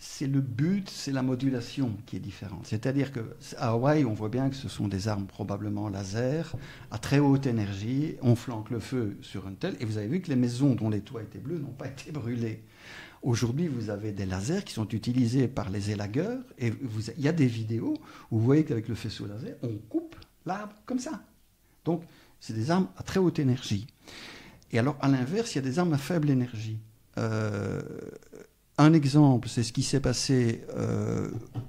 c'est le but, c'est la modulation qui est différente. C'est-à-dire qu'à Hawaï, on voit bien que ce sont des armes probablement laser, à très haute énergie, on flanque le feu sur une telle, et vous avez vu que les maisons dont les toits étaient bleus n'ont pas été brûlées. Aujourd'hui, vous avez des lasers qui sont utilisés par les élagueurs, et vous, il y a des vidéos où vous voyez qu'avec le faisceau laser, on coupe l'arbre comme ça. Donc, c'est des armes à très haute énergie. Et alors, à l'inverse, il y a des armes à faible énergie. Euh, un exemple, c'est ce qui s'est passé euh,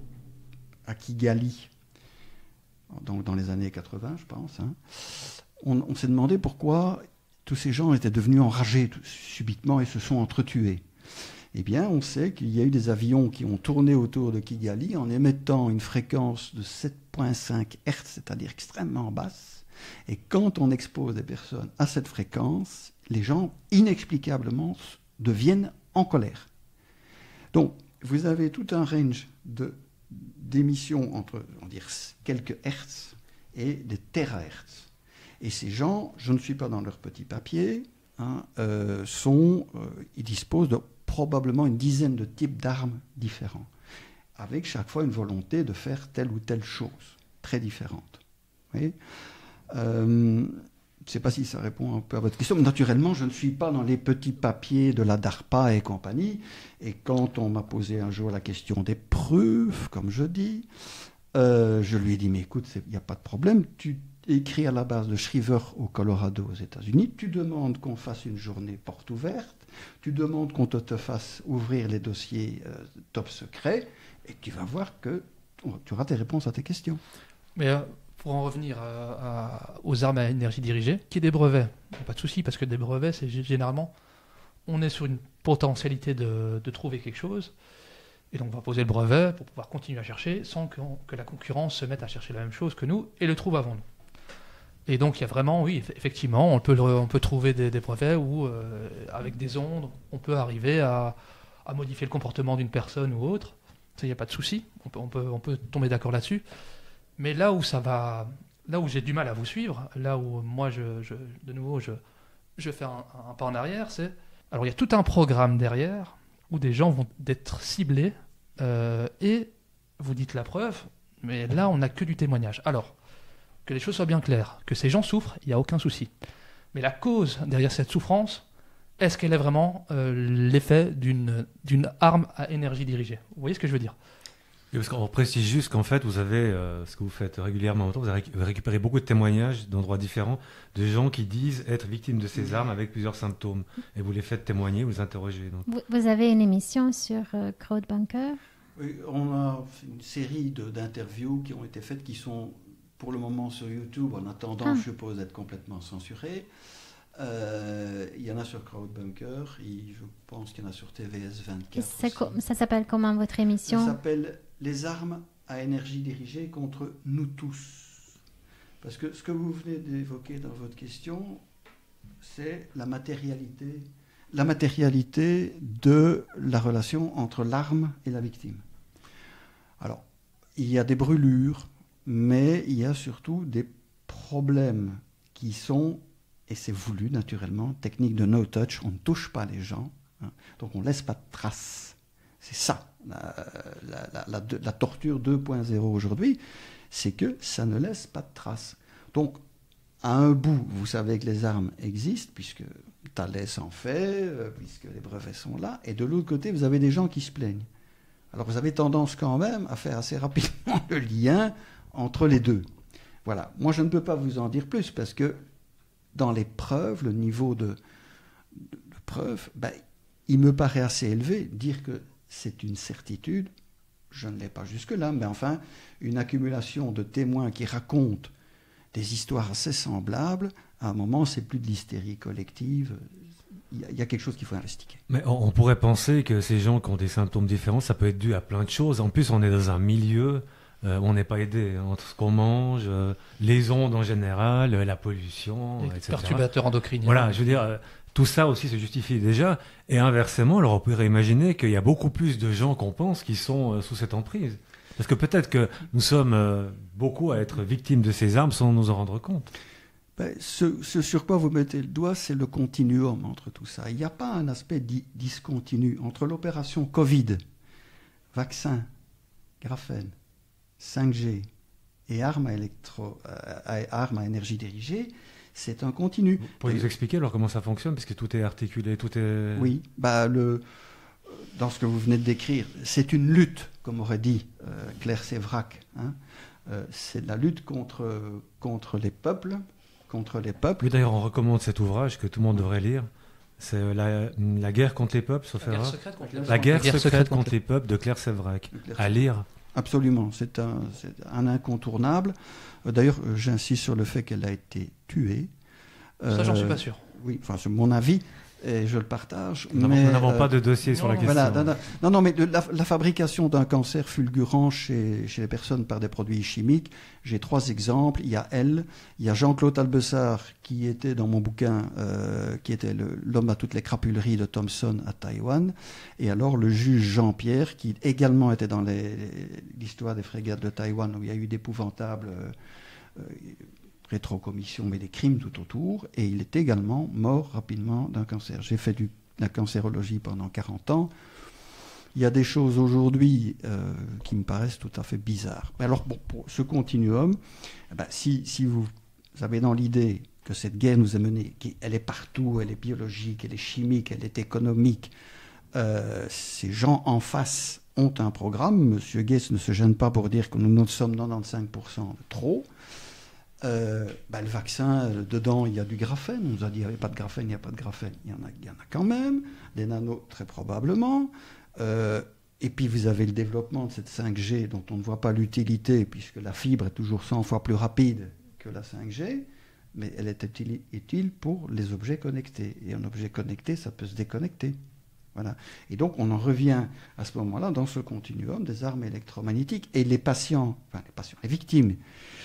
à Kigali, donc dans les années quatre-vingts, je pense. Hein. On, on s'est demandé pourquoi tous ces gens étaient devenus enragés tout, subitement et se sont entretués. Eh bien, on sait qu'il y a eu des avions qui ont tourné autour de Kigali en émettant une fréquence de sept virgule cinq hertz, c'est-à-dire extrêmement basse. Et quand on expose des personnes à cette fréquence, les gens, inexplicablement, deviennent en colère. Donc, vous avez tout un range de, d'émissions entre, on va dire, quelques hertz et des térahertz. Et ces gens, je ne suis pas dans leur petit papier, hein, euh, sont, euh, ils disposent de probablement une dizaine de types d'armes différents, avec chaque fois une volonté de faire telle ou telle chose, très différente. Vous voyez ? euh, Je ne sais pas si ça répond un peu à votre question, mais naturellement, je ne suis pas dans les petits papiers de la DARPA et compagnie. Et quand on m'a posé un jour la question des preuves, comme je dis, euh, je lui ai dit, mais écoute, il n'y a pas de problème, tu écris à la base de Shriver au Colorado aux États-Unis, tu demandes qu'on fasse une journée porte ouverte, tu demandes qu'on te, te fasse ouvrir les dossiers euh, top secret, et tu vas voir que tu auras tes réponses à tes questions. Mais euh, pour en revenir à, à, aux armes à énergie dirigée, qui est des brevets, pas de souci, parce que des brevets, c'est généralement, on est sur une potentialité de, de trouver quelque chose, et donc on va poser le brevet pour pouvoir continuer à chercher sans que, que la concurrence se mette à chercher la même chose que nous et le trouve avant nous. Et donc il y a vraiment, oui, effectivement, on peut, on peut trouver des, des brevets où, euh, avec des ondes, on peut arriver à, à modifier le comportement d'une personne ou autre. Ça, il n'y a pas de souci, on peut, on peut, on peut tomber d'accord là-dessus. Mais là où ça va, là où j'ai du mal à vous suivre, là où moi, je, je, de nouveau, je, je fais un, un pas en arrière, c'est... Alors il y a tout un programme derrière où des gens vont être ciblés euh, et vous dites la preuve, mais là, on n'a que du témoignage. Alors, que les choses soient bien claires, que ces gens souffrent, il n'y a aucun souci. Mais la cause derrière cette souffrance, est-ce qu'elle est vraiment euh, l'effet d'une, d'une arme à énergie dirigée ? Vous voyez ce que je veux dire ? Et parce qu'on précise juste qu'en fait, vous avez, euh, ce que vous faites régulièrement, vous avez récupéré beaucoup de témoignages d'endroits différents de gens qui disent être victimes de ces armes avec plusieurs symptômes. Et vous les faites témoigner, vous les interrogez. Donc. Vous, vous avez une émission sur euh, Crowdbunker ? Oui, on a une série de, d'interviews qui ont été faites qui sont pour le moment sur YouTube, en attendant, ah. je suppose, d'être complètement censurées. Euh, il y en a sur Crowdbunker, et je pense qu'il y en a sur T V S vingt-quatre. Co- ça s'appelle comment votre émission ? Ça s'appelle Les armes à énergie dirigée contre nous tous. Parce que ce que vous venez d'évoquer dans votre question, c'est la matérialité, la matérialité de la relation entre l'arme et la victime. Alors, il y a des brûlures, mais il y a surtout des problèmes qui sont, et c'est voulu naturellement, technique de no-touch, on ne touche pas les gens, hein, donc on ne laisse pas de traces. C'est ça, la, la, la, la, la torture deux point zéro aujourd'hui, c'est que ça ne laisse pas de traces. Donc, à un bout, vous savez que les armes existent, puisque Thales en fait, euh, puisque les brevets sont là, et de l'autre côté, vous avez des gens qui se plaignent. Alors vous avez tendance quand même à faire assez rapidement le lien entre les deux. Voilà. Moi, je ne peux pas vous en dire plus, parce que dans les preuves, le niveau de, de, de preuve, ben, il me paraît assez élevé. Dire que c'est une certitude, je ne l'ai pas jusque-là, mais enfin, une accumulation de témoins qui racontent des histoires assez semblables, à un moment, c'est plus de l'hystérie collective. Il y, y a quelque chose qu'il faut investiguer. Mais on, on pourrait penser que ces gens qui ont des symptômes différents, ça peut être dû à plein de choses. En plus, on est dans un milieu euh, où on n'est pas aidé entre ce qu'on mange, euh, les ondes en général, euh, la pollution, les et cetera. Perturbateurs endocriniens. Voilà, je veux dire, euh, tout ça aussi se justifie déjà. Et inversement, alors on pourrait imaginer qu'il y a beaucoup plus de gens qu'on pense qui sont euh, sous cette emprise. Parce que peut-être que nous sommes euh, beaucoup à être victimes de ces armes sans nous en rendre compte. Ben, ce, ce sur quoi vous mettez le doigt, c'est le continuum entre tout ça. Il n'y a pas un aspect di- discontinu entre l'opération Covid. Vous vaccins, graphène, cinq G et armes à, électro, à, armes à énergie dirigée, c'est un continu. Vous pouvez nous expliquer alors comment ça fonctionne, parce que tout est articulé, tout est... Oui, bah, le, dans ce que vous venez de décrire, c'est une lutte, comme aurait dit euh, Claire Sévrac. Hein. Euh, c'est la lutte contre, contre les peuples, contre les peuples. Oui, d'ailleurs, on recommande cet ouvrage que tout le monde devrait lire. C'est la, la guerre contre les peuples, sauf La guerre erreur. secrète contre les, La guerre la guerre secrète secrète contre contre les peuples de Claire Sévrac. Claire À lire. Absolument, c'est un, c'est un incontournable. Euh, D'ailleurs, euh, j'insiste sur le fait qu'elle a été tuée. Ça, j'en Euh, suis pas sûr. Oui, enfin, c'est mon avis, et je le partage. Nous mais, n'avons euh, pas de dossier sur non, la question. Voilà, non, non, non, non, mais de, la, la fabrication d'un cancer fulgurant chez, chez les personnes par des produits chimiques, j'ai trois exemples. Il y a elle, il y a Jean-Claude Albessard, qui était dans mon bouquin, euh, qui était le, l'homme à toutes les crapuleries de Thomson à Taïwan, et alors le juge Jean-Pierre, qui également était dans les, l'histoire des frégates de Taïwan, où il y a eu d'épouvantables euh, euh, rétrocommissions, mais des crimes tout autour, et il est également mort rapidement d'un cancer. J'ai fait du, de la cancérologie pendant quarante ans. Il y a des choses aujourd'hui euh, qui me paraissent tout à fait bizarres. Mais alors, bon, pour ce continuum, eh ben, si, si vous avez dans l'idée que cette guerre nous est menée, qu'elle est partout, elle est biologique, elle est chimique, elle est économique, euh, ces gens en face ont un programme. Monsieur Gates ne se gêne pas pour dire que nous, nous sommes quatre-vingt-quinze pour cent de trop. Euh, bah, le vaccin, euh, dedans, il y a du graphène. On nous a dit qu'il n'y avait pas de graphène, il n'y a pas de graphène. Il y en a, il y en a quand même. Des nanos, très probablement. Euh, et puis, vous avez le développement de cette cinq G dont on ne voit pas l'utilité, puisque la fibre est toujours cent fois plus rapide que la cinq G, mais elle est utile, utile pour les objets connectés. Et un objet connecté, ça peut se déconnecter. Voilà. Et donc, on en revient à ce moment-là dans ce continuum des armes électromagnétiques. Et les patients, enfin les patients, les victimes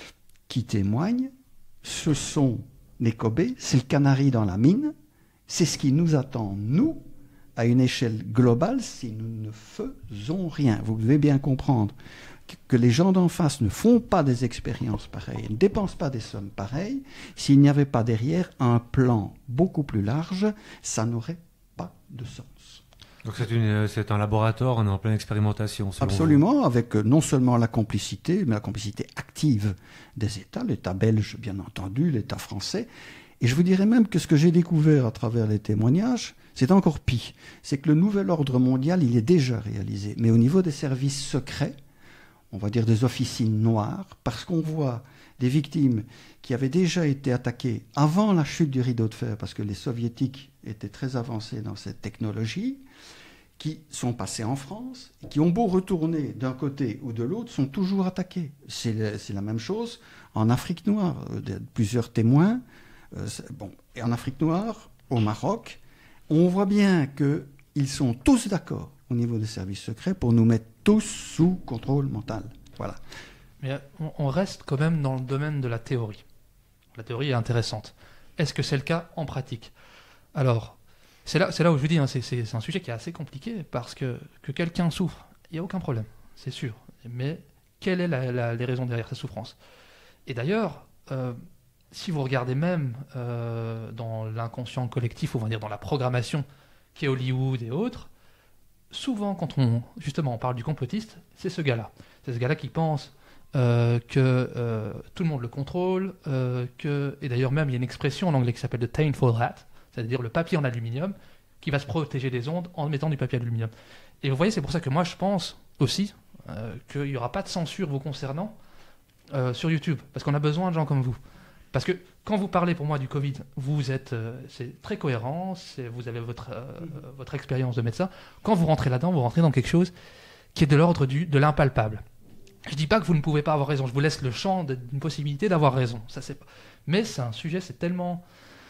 qui témoignent, ce sont les Kobe, c'est le canari dans la mine, c'est ce qui nous attend, nous, à une échelle globale, si nous ne faisons rien. Vous devez bien comprendre que les gens d'en face ne font pas des expériences pareilles, ne dépensent pas des sommes pareilles. S'il n'y avait pas derrière un plan beaucoup plus large, ça n'aurait pas de sens. Donc c'est, une, c'est un laboratoire, on est en pleine expérimentation. Absolument, vous. avec non seulement la complicité, mais la complicité active des États, l'État belge bien entendu, l'État français. Et je vous dirais même que ce que j'ai découvert à travers les témoignages, c'est encore pire. C'est que le nouvel ordre mondial, il est déjà réalisé. Mais au niveau des services secrets, on va dire des officines noires, parce qu'on voit des victimes qui avaient déjà été attaquées avant la chute du rideau de fer, parce que les soviétiques étaient très avancés dans cette technologie, qui sont passés en France, et qui ont beau retourner d'un côté ou de l'autre, sont toujours attaqués. C'est, le, c'est la même chose en Afrique noire. Euh, plusieurs témoins, euh, bon, et en Afrique noire, au Maroc, on voit bien qu'ils sont tous d'accord au niveau des services secrets pour nous mettre tous sous contrôle mental. Voilà. Mais on reste quand même dans le domaine de la théorie. La théorie est intéressante. Est-ce que c'est le cas en pratique ? Alors, c'est là, c'est là où je vous dis, hein, c'est, c'est, c'est un sujet qui est assez compliqué, parce que que quelqu'un souffre, il n'y a aucun problème, c'est sûr. Mais quelles sont la, la, les raisons derrière sa souffrance ? Et d'ailleurs, euh, si vous regardez même euh, dans l'inconscient collectif, on va dire dans la programmation qui est Hollywood et autres, souvent quand on, justement, on parle du complotiste, c'est ce gars-là. C'est ce gars-là qui pense euh, que euh, tout le monde le contrôle, euh, que, et d'ailleurs même il y a une expression en anglais qui s'appelle the tinfoil hat, c'est-à-dire le papier en aluminium, qui va se protéger des ondes en mettant du papier aluminium. Et vous voyez, c'est pour ça que moi je pense aussi euh, qu'il n'y aura pas de censure vous concernant euh, sur YouTube, parce qu'on a besoin de gens comme vous. Parce que quand vous parlez pour moi du Covid, vous êtes, euh, c'est très cohérent, c'est, vous avez votre, euh, votre expérience de médecin. Quand vous rentrez là-dedans, vous rentrez dans quelque chose qui est de l'ordre du, de l'impalpable. Je ne dis pas que vous ne pouvez pas avoir raison, je vous laisse le champ d'une possibilité d'avoir raison. Ça, c'est pas... Mais c'est un sujet, c'est tellement...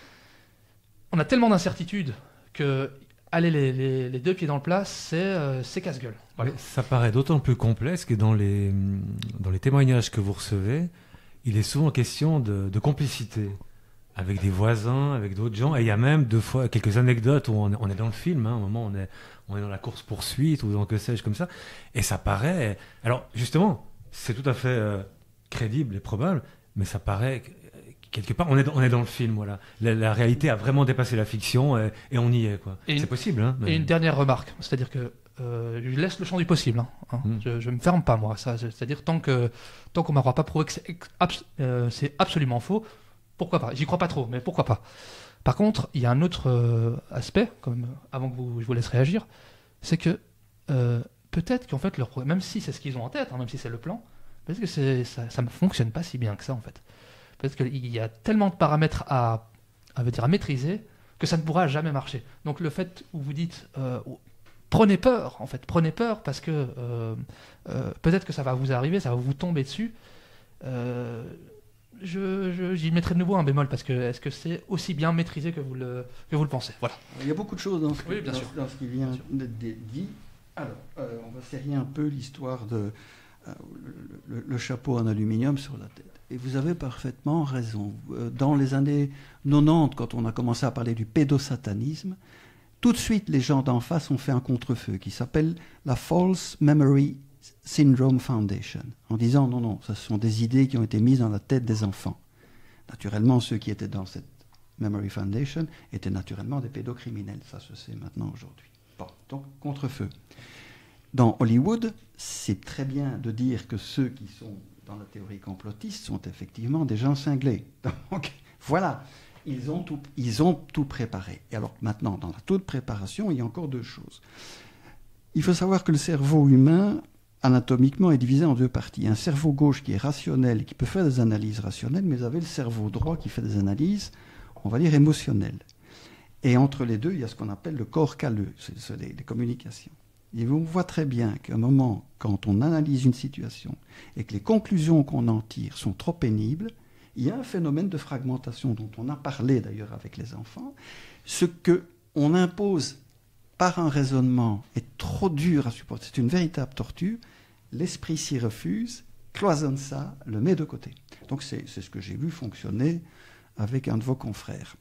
On a tellement d'incertitudes que aller les, les, les deux pieds dans le plat, c'est, euh, c'est casse-gueule. Voilà. Ça paraît d'autant plus complexe que dans les, dans les témoignages que vous recevez, il est souvent question de, de complicité avec des voisins, avec d'autres gens. Et il y a même deux fois quelques anecdotes où on est, on est dans le film, hein, à un moment on est, on est dans la course-poursuite ou dans que sais-je comme ça. Et ça paraît... Alors justement, c'est tout à fait euh, crédible et probable, mais ça paraît quelque part, on est dans, on est dans le film, voilà. La, la réalité a vraiment dépassé la fiction et, et on y est, quoi. Et c'est une, possible, hein. Mais... Et une dernière remarque, c'est-à-dire que euh, je laisse le champ du possible. Hein, hein. Mm. Je, je me ferme pas, moi. Ça, c'est-à-dire tant que tant qu'on m'aura pas prouvé que c'est, abs- euh, c'est absolument faux, pourquoi pas. J'y crois pas trop, mais pourquoi pas. Par contre, il y a un autre euh, aspect, comme avant que vous, je vous laisse réagir, c'est que euh, peut-être qu'en fait leur problème, même si c'est ce qu'ils ont en tête, hein, même si c'est le plan, peut-être que c'est, ça, ça ne fonctionne pas si bien que ça en fait. Peut-être qu'il y a tellement de paramètres à, à, dire, à maîtriser que ça ne pourra jamais marcher. Donc le fait où vous dites euh, prenez peur, en fait, prenez peur parce que euh, euh, peut-être que ça va vous arriver, ça va vous tomber dessus. Euh, je, je, j'y mettrai de nouveau un bémol parce que est-ce que c'est aussi bien maîtrisé que vous le, que vous le pensez? Voilà. Il y a beaucoup de choses dans ce, oui, bien dans, sûr. dans ce qui vient d'être dit. Alors, euh, on va serrer un peu l'histoire de euh, le, le, le chapeau en aluminium sur la tête. Et vous avez parfaitement raison. Dans les années quatre-vingt-dix, quand on a commencé à parler du pédosatanisme, tout de suite, les gens d'en face ont fait un contre-feu qui s'appelle la False Memory Syndrome Foundation, en disant non, non, ce sont des idées qui ont été mises dans la tête des enfants. Naturellement, ceux qui étaient dans cette Memory Foundation étaient naturellement des pédocriminels. Ça se sait maintenant aujourd'hui. Bon, donc, contre-feu. Dans Hollywood, c'est très bien de dire que ceux qui sont dans la théorie complotiste sont effectivement des gens cinglés. Donc, voilà, ils ont tout, ils ont tout préparé. Et alors maintenant, dans la toute préparation, il y a encore deux choses. Il faut savoir que le cerveau humain, anatomiquement, est divisé en deux parties. Un cerveau gauche qui est rationnel, qui peut faire des analyses rationnelles, mais vous avez le cerveau droit qui fait des analyses, on va dire, émotionnelles. Et entre les deux, il y a ce qu'on appelle le corps calleux, c'est, c'est les, les communications. Et on voit très bien qu'à un moment, quand on analyse une situation et que les conclusions qu'on en tire sont trop pénibles, il y a un phénomène de fragmentation dont on a parlé d'ailleurs avec les enfants. Ce qu'on impose par un raisonnement est trop dur à supporter, c'est une véritable torture, l'esprit s'y refuse, cloisonne ça, le met de côté. Donc c'est, c'est ce que j'ai vu fonctionner avec un de vos confrères.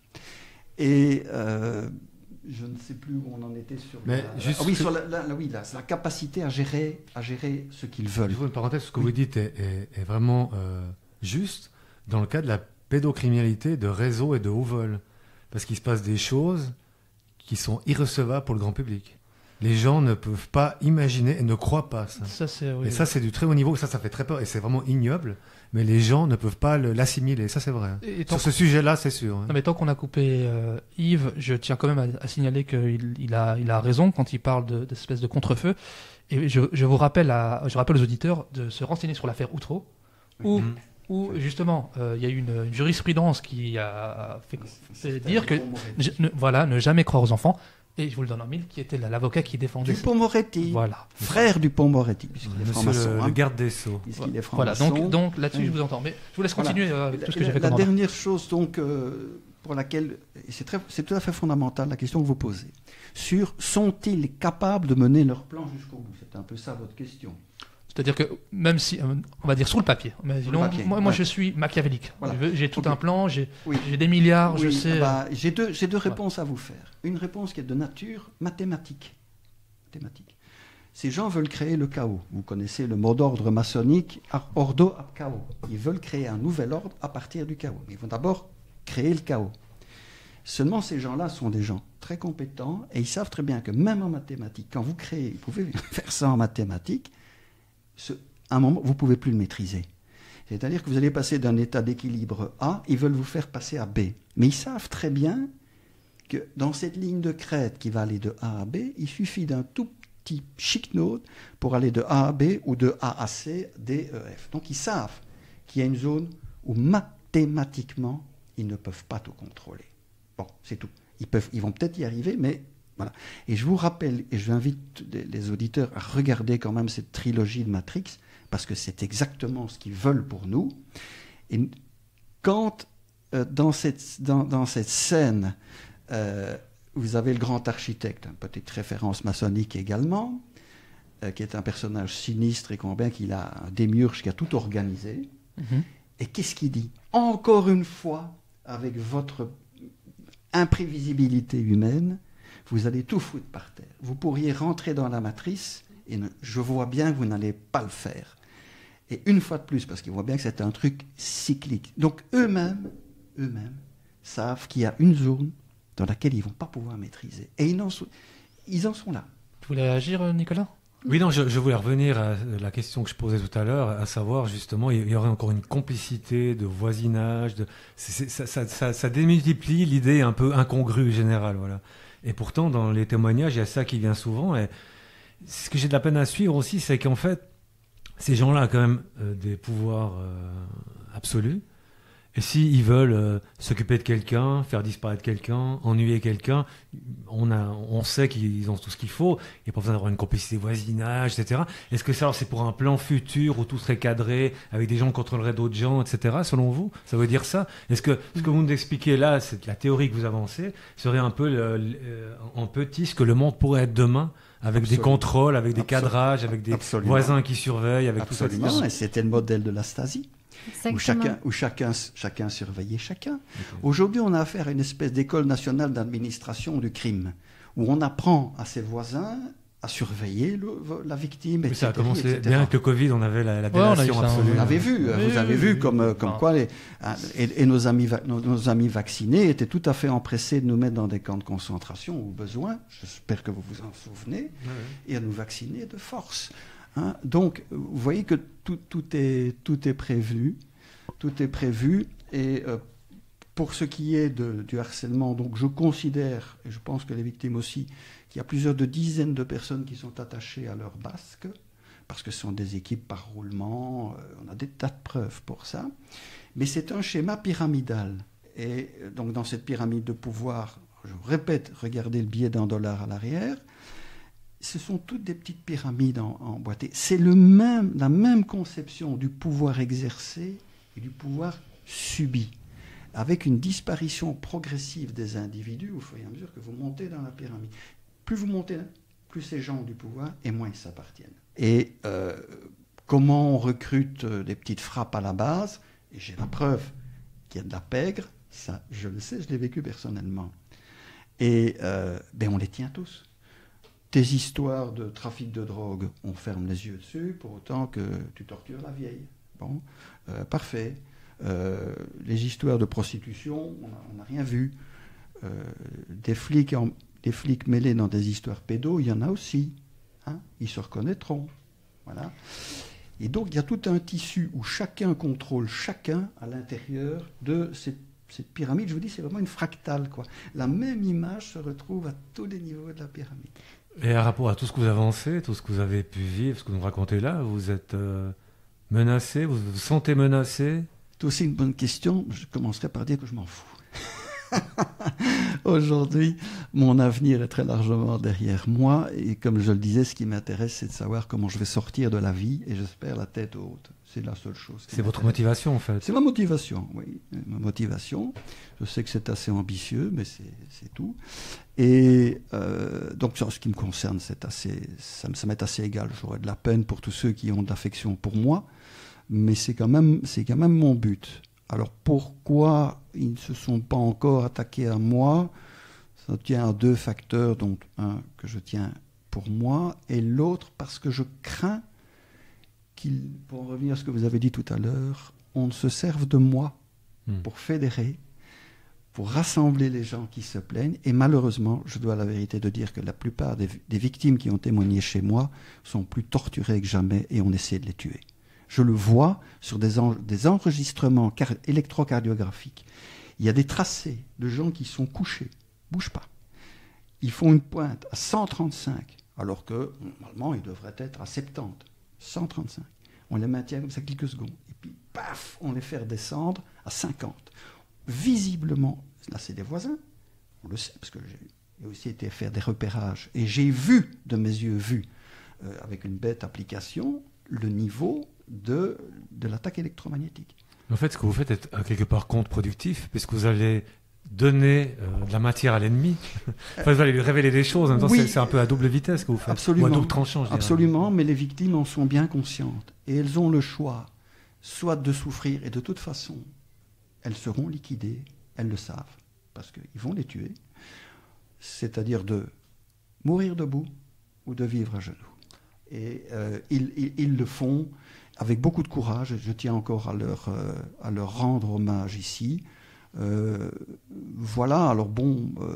Et... Euh, je ne sais plus où on en était sur, Mais la, juste ah oui, que... sur la, la, la, oui, la, la capacité à gérer, à gérer ce qu'ils veulent. Je vous une parenthèse, ce que oui. vous dites est, est, est vraiment euh, juste dans le cas de la pédocriminalité de réseau et de haut vol. Parce qu'il se passe des choses qui sont irrecevables pour le grand public. Les gens ne peuvent pas imaginer et ne croient pas ça. Ça, c'est, oui, et ça, oui. c'est du très haut niveau. Ça, ça fait très peur et c'est vraiment ignoble. Mais les gens ne peuvent pas le, l'assimiler. Ça, c'est vrai. Et Sur ce sujet-là, c'est sûr. Hein. Non, mais tant qu'on a coupé euh, Yves, je tiens quand même à, à signaler qu'il il a, il a raison quand il parle de, d'espèce de contre-feu. Et je, je vous rappelle, à, je rappelle aux auditeurs de se renseigner sur l'affaire Outreau, où, mmh. où justement, euh, il y a eu une, une jurisprudence qui a fait, fait dire que ne, voilà, ne jamais croire aux enfants. Et je vous le donne en mille, qui était l'avocat qui défendait... Dupond-Moretti, voilà. frère Dupond-Moretti, puisqu'il est Monsieur franc-maçon. le, hein. le garde des Sceaux. Puisqu'il est voilà, franc-maçon. donc, donc là-dessus, oui. je vous entends. Mais je vous laisse continuer voilà. avec tout ce que la, j'ai fait La comme dernière chose, donc, euh, pour laquelle... Et c'est, très, c'est tout à fait fondamental, la question que vous posez. Sur, sont-ils capables de mener leur plan jusqu'au bout? C'est un peu ça, votre question. C'est-à-dire que même si, on va dire sur le papier, mais sur le papier moi, ouais. moi je suis machiavélique. Voilà. Je veux, j'ai tout okay. un plan, j'ai, oui. j'ai des milliards, oui, je sais... Bah, j'ai deux, j'ai deux réponses ouais. à vous faire. Une réponse qui est de nature mathématique. mathématique. Ces gens veulent créer le chaos. Vous connaissez le mot d'ordre maçonnique, ordo ab chaos. Ils veulent créer un nouvel ordre à partir du chaos. Ils vont d'abord créer le chaos. Seulement, ces gens-là sont des gens très compétents et ils savent très bien que même en mathématiques, quand vous créez, vous pouvez faire ça en mathématiques, ce, à un moment, vous ne pouvez plus le maîtriser. C'est-à-dire que vous allez passer d'un état d'équilibre A, ils veulent vous faire passer à B. Mais ils savent très bien que dans cette ligne de crête qui va aller de A à B, il suffit d'un tout petit chic-note pour aller de A à B ou de A à C, D, E, F. Donc ils savent qu'il y a une zone où mathématiquement, ils ne peuvent pas tout contrôler. Bon, c'est tout. Ils, peuvent, ils vont peut-être y arriver, mais voilà. Et je vous rappelle, et j'invite les auditeurs à regarder quand même cette trilogie de Matrix, parce que c'est exactement ce qu'ils veulent pour nous. Et quand, euh, dans, cette, dans, dans cette scène, euh, vous avez le grand architecte, une petite référence maçonnique également, euh, qui est un personnage sinistre et qu'on voit bien qu'il a un démiurge qui a tout organisé. Mm-hmm. Et qu'est-ce qu'il dit? Encore une fois, avec votre imprévisibilité humaine, vous allez tout foutre par terre. Vous pourriez rentrer dans la matrice, et ne, je vois bien que vous n'allez pas le faire. Et une fois de plus, parce qu'ils voient bien que c'est un truc cyclique. Donc eux-mêmes eux-mêmes, savent qu'il y a une zone dans laquelle ils ne vont pas pouvoir maîtriser. Et ils en sont, ils en sont là. Tu voulais réagir, Nicolas ? Oui, non, je, je voulais revenir à la question que je posais tout à l'heure, à savoir justement, il y aurait encore une complicité de voisinage, de, c'est, c'est, ça, ça, ça, ça démultiplie l'idée un peu incongrue générale, voilà. Et pourtant, dans les témoignages, il y a ça qui vient souvent. Et ce que j'ai de la peine à suivre aussi, c'est qu'en fait, ces gens-là ont quand même euh, des pouvoirs euh, absolus. Et s'ils veulent euh, s'occuper de quelqu'un, faire disparaître quelqu'un, ennuyer quelqu'un, on, a, on sait qu'ils ont tout ce qu'il faut. Il n'y a pas besoin d'avoir une complicité de voisinage, et cetera. Est-ce que ça, alors, c'est pour un plan futur où tout serait cadré, avec des gens qui contrôleraient d'autres gens, et cetera, selon vous ? Ça veut dire ça ? Est-ce que ce que vous nous expliquez là, c'est la théorie que vous avancez, serait un peu le, le, en petit ce que le monde pourrait être demain ? Avec Absolument. Des contrôles, avec des Absolument. Cadrages, avec des Absolument. Voisins qui surveillent, avec Absolument. Tout ça. Et c'était le modèle de la Stasi. Exactement. Où, chacun, où chacun, chacun surveillait chacun. Okay. Aujourd'hui, on a affaire à une espèce d'école nationale d'administration du crime, où on apprend à ses voisins à surveiller le, la victime, et cetera. Ça a commencé et cetera. Bien avec le Covid, on avait la, la délation ouais, absolue. Vous l'avez vu, oui, vous avez oui, vu oui, comme, oui. comme quoi, les, et, et nos, amis, nos, nos amis vaccinés étaient tout à fait empressés de nous mettre dans des camps de concentration au besoin, j'espère que vous vous en souvenez, oui. et à nous vacciner de force. Hein, donc, vous voyez que tout, tout, est, tout est prévu, tout est prévu, et euh, pour ce qui est de, du harcèlement, donc je considère, et je pense que les victimes aussi, qu'il y a plusieurs de dizaines de personnes qui sont attachées à leur basque, parce que ce sont des équipes par roulement, euh, on a des tas de preuves pour ça, mais c'est un schéma pyramidal, et donc dans cette pyramide de pouvoir, je vous répète, regardez le billet d'un dollar à l'arrière, ce sont toutes des petites pyramides en, emboîtées. C'est le même, la même conception du pouvoir exercé et du pouvoir subi, avec une disparition progressive des individus au fur et à mesure que vous montez dans la pyramide. Plus vous montez, plus ces gens ont du pouvoir et moins ils s'appartiennent. Et euh, comment on recrute des petites frappes à la base, et j'ai la preuve qu'il y a de la pègre, ça je le sais, je l'ai vécu personnellement. Et euh, ben on les tient tous. Tes histoires de trafic de drogue, on ferme les yeux dessus, pour autant que tu tortures la vieille. Bon, euh, parfait. Euh, les histoires de prostitution, on n'a rien vu. Euh, des, flics en, des flics mêlés dans des histoires pédos, il y en a aussi. Hein, ils se reconnaîtront. Voilà. Et donc, il y a tout un tissu où chacun contrôle chacun à l'intérieur de cette, cette pyramide. Je vous dis, c'est vraiment une fractale, quoi. La même image se retrouve à tous les niveaux de la pyramide. Et à rapport à tout ce que vous avancez, tout ce que vous avez pu vivre, ce que vous nous racontez là, vous êtes euh, menacé, vous vous sentez menacé ? C'est aussi une bonne question. Je commencerai par dire que je m'en fous. Aujourd'hui, mon avenir est très largement derrière moi. Et comme je le disais, ce qui m'intéresse, c'est de savoir comment je vais sortir de la vie. Et j'espère la tête haute. C'est la seule chose. C'est votre motivation, en fait. C'est ma motivation, oui. Ma motivation. Je sais que c'est assez ambitieux, mais c'est, c'est tout. Et euh, donc, en ce qui me concerne, c'est assez, ça, ça m'est assez égal. J'aurais de la peine pour tous ceux qui ont de l'affection pour moi. Mais c'est quand même, c'est quand même mon but. Alors pourquoi ils ne se sont pas encore attaqués à moi ? Ça tient à deux facteurs, dont un que je tiens pour moi, et l'autre parce que je crains qu'ils, pour revenir à ce que vous avez dit tout à l'heure, on ne se serve de moi mmh. pour fédérer, pour rassembler les gens qui se plaignent. Et malheureusement, je dois la vérité de dire que la plupart des, des victimes qui ont témoigné chez moi sont plus torturées que jamais et on essaie de les tuer. Je le vois sur des, en, des enregistrements car, électrocardiographiques. Il y a des tracés de gens qui sont couchés, ne bougent pas. Ils font une pointe à cent trente-cinq, alors que normalement ils devraient être à soixante-dix. cent trente-cinq. On les maintient comme ça quelques secondes. Et puis, paf, on les fait redescendre à cinquante. Visiblement, là c'est des voisins, on le sait, parce que j'ai aussi été faire des repérages. Et j'ai vu, de mes yeux vus, euh, avec une bête application, le niveau de, de l'attaque électromagnétique. En fait, ce que vous faites est à quelque part contre-productif, puisque vous allez donner euh, de la matière à l'ennemi. Enfin, vous allez lui révéler des choses. En même temps, oui, c'est, c'est un peu à double vitesse que vous faites. Absolument. Ou à double tranchant, je dirais. Absolument, mais les victimes en sont bien conscientes. Et elles ont le choix, soit de souffrir, et de toute façon, elles seront liquidées, elles le savent, parce qu'ils vont les tuer, c'est-à-dire de mourir debout ou de vivre à genoux. Et euh, ils, ils, ils le font avec beaucoup de courage, et je tiens encore à leur, euh, à leur rendre hommage ici. Euh, voilà, alors bon, euh,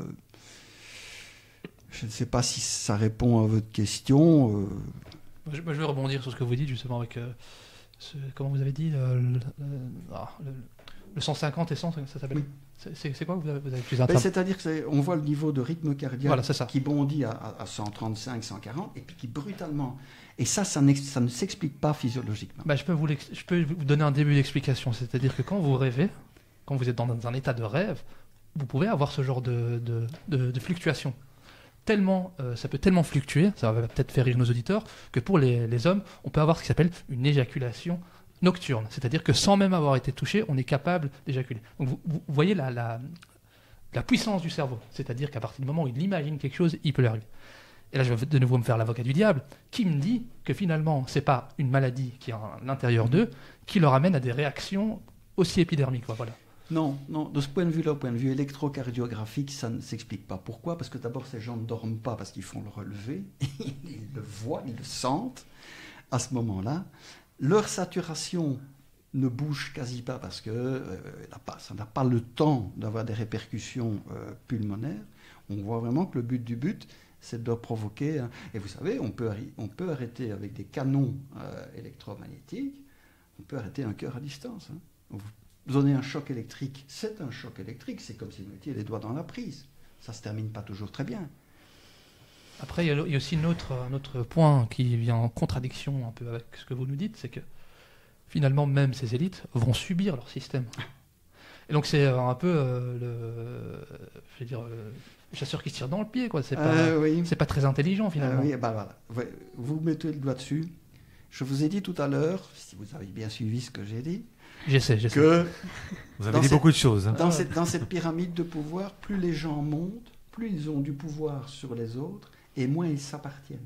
je ne sais pas si ça répond à votre question. Euh... Je, moi, je vais rebondir sur ce que vous dites, justement, avec, euh, ce, comment vous avez dit, le, le, le, ah, le, le cent cinquante et cent, ça s'appelle. Oui. C'est, c'est quoi que vous avez, vous avez plus un ben, C'est-à-dire qu'on voit le niveau de rythme cardiaque voilà, c'est ça. qui bondit à, à cent trente-cinq, cent quarante, et puis qui brutalement... Et ça, ça, ça ne s'explique pas physiologiquement. Ben, je, peux vous je peux vous donner un début d'explication. C'est-à-dire que quand vous rêvez, quand vous êtes dans un état de rêve, vous pouvez avoir ce genre de, de, de, de fluctuation. Tellement, euh, ça peut tellement fluctuer, ça va peut-être faire rire nos auditeurs, que pour les, les hommes, on peut avoir ce qui s'appelle une éjaculation nocturne. C'est-à-dire que sans même avoir été touché, on est capable d'éjaculer. Donc vous, vous voyez la, la, la puissance du cerveau. C'est-à-dire qu'à partir du moment où il imagine quelque chose, il peut l'arriver. Et là, je vais de nouveau me faire l'avocat du diable, qui me dit que finalement, ce n'est pas une maladie qui est à l'intérieur d'eux, qui leur amène à des réactions aussi épidermiques. Voilà. Non, non, de ce point de vue-là, au point de vue électrocardiographique, ça ne s'explique pas. Pourquoi ? Parce que d'abord, ces gens ne dorment pas parce qu'ils font le relevé, ils le voient, ils le sentent à ce moment-là. Leur saturation ne bouge quasi pas parce que euh, pas, ça n'a pas le temps d'avoir des répercussions euh, pulmonaires. On voit vraiment que le but du but, c'est de provoquer... Hein, et vous savez, on peut, on peut arrêter avec des canons euh, électromagnétiques, on peut arrêter un cœur à distance. Hein. Vous donnez un choc électrique, c'est un choc électrique, c'est comme si vous mettiez les doigts dans la prise. Ça ne se termine pas toujours très bien. Après, il y, y a aussi un autre, un autre point qui vient en contradiction un peu avec ce que vous nous dites, c'est que finalement, même ces élites vont subir leur système. Et donc, c'est un peu euh, le, je veux dire, le chasseur qui se tire dans le pied, quoi. C'est pas, euh, oui. c'est pas très intelligent, finalement. Euh, oui, ben voilà. Vous mettez le doigt dessus. Je vous ai dit tout à l'heure, si vous avez bien suivi ce que j'ai dit, j'essaie, j'essaie. que vous avez dit cette, beaucoup de choses. Hein. Dans, cette, dans cette pyramide de pouvoir, plus les gens montent, plus ils ont du pouvoir sur les autres, et moins ils s'appartiennent.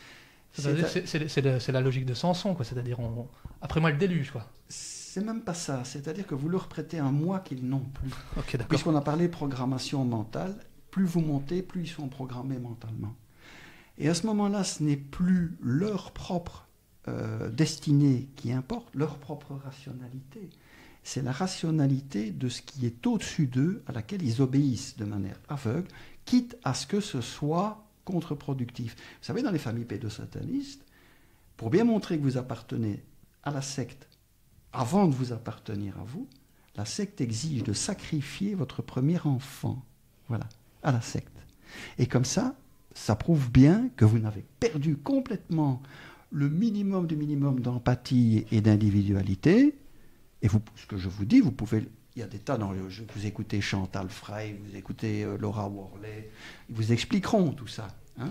C'est, c'est, c'est, c'est, la, c'est la logique de Samson, quoi. C'est-à-dire, on, après moi le déluge, quoi. C'est même pas ça. C'est-à-dire que vous leur prêtez un moi qu'ils n'ont plus. Okay, d'accord. Puisqu'on a parlé de programmation mentale, plus vous montez, plus ils sont programmés mentalement. Et à ce moment-là, ce n'est plus leur propre euh, destinée qui importe, leur propre rationalité. C'est la rationalité de ce qui est au-dessus d'eux, à laquelle ils obéissent de manière aveugle, quitte à ce que ce soit contre-productif. Vous savez, dans les familles pédosatanistes, pour bien montrer que vous appartenez à la secte, avant de vous appartenir à vous, la secte exige de sacrifier votre premier enfant, voilà, à la secte. Et comme ça, ça prouve bien que vous n'avez perdu complètement le minimum du minimum d'empathie et d'individualité. Et vous, ce que je vous dis, vous pouvez... Il y a des tas, dans le, vous écoutez Chantal Frey, vous écoutez euh, Laura Worley, ils vous expliqueront tout ça. Hein.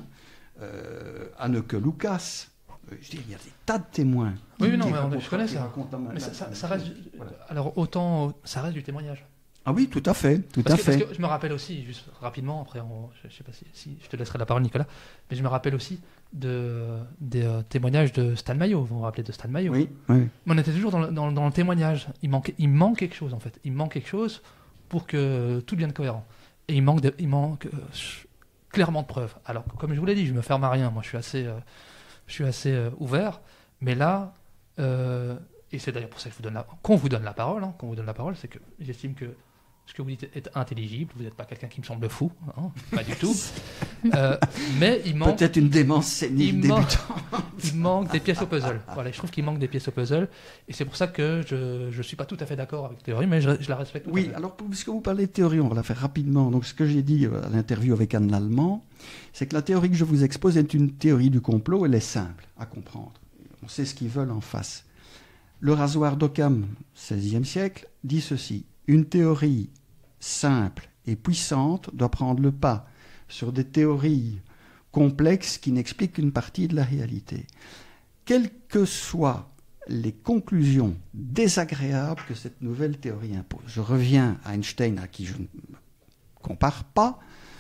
Euh, Anneke Lucas, euh, je dis, il y a des tas de témoins. Oui, oui non, mais je connais ça. La, mais la, ça, ça, la, ça reste, voilà. Alors autant, ça reste du témoignage. Ah oui, tout à fait, tout parce à que, fait. Parce que je me rappelle aussi, juste rapidement, après, on, je, je sais pas si, si je te laisserai la parole, Nicolas, mais je me rappelle aussi de, des euh, témoignages de Stan Mayo. Vous vous rappelez de Stan Mayo? Oui, oui. Mais on était toujours dans le, dans, dans le témoignage. Il manque, il manque quelque chose, en fait. Il manque quelque chose pour que tout devienne cohérent. Et il manque, de, il manque euh, clairement de preuves. Alors, comme je vous l'ai dit, je me ferme à rien. Moi, je suis assez, euh, je suis assez euh, ouvert. Mais là, euh, et c'est d'ailleurs pour ça que je vous donne la, qu'on vous donne la parole, hein, qu'on vous donne la parole, c'est que j'estime que ce que vous dites est intelligible. Vous n'êtes pas quelqu'un qui me semble fou, hein, pas du tout. Euh, mais il manque... Peut-être une démence sénile débutante. Il manque des pièces au puzzle. Voilà, je trouve qu'il manque des pièces au puzzle. Et c'est pour ça que je ne suis pas tout à fait d'accord avec la théorie, mais je, je la respecte. Oui, alors puisque vous parlez de théorie, on va la faire rapidement. Donc ce que j'ai dit à l'interview avec Anne Lallemand, c'est que la théorie que je vous expose est une théorie du complot. Elle est simple à comprendre. On sait ce qu'ils veulent en face. Le rasoir d'Occam, seizième siècle, dit ceci. Une théorie simple et puissante doit prendre le pas sur des théories complexes qui n'expliquent qu'une partie de la réalité. Quelles que soient les conclusions désagréables que cette nouvelle théorie impose. Je reviens à Einstein, à qui je ne compare pas.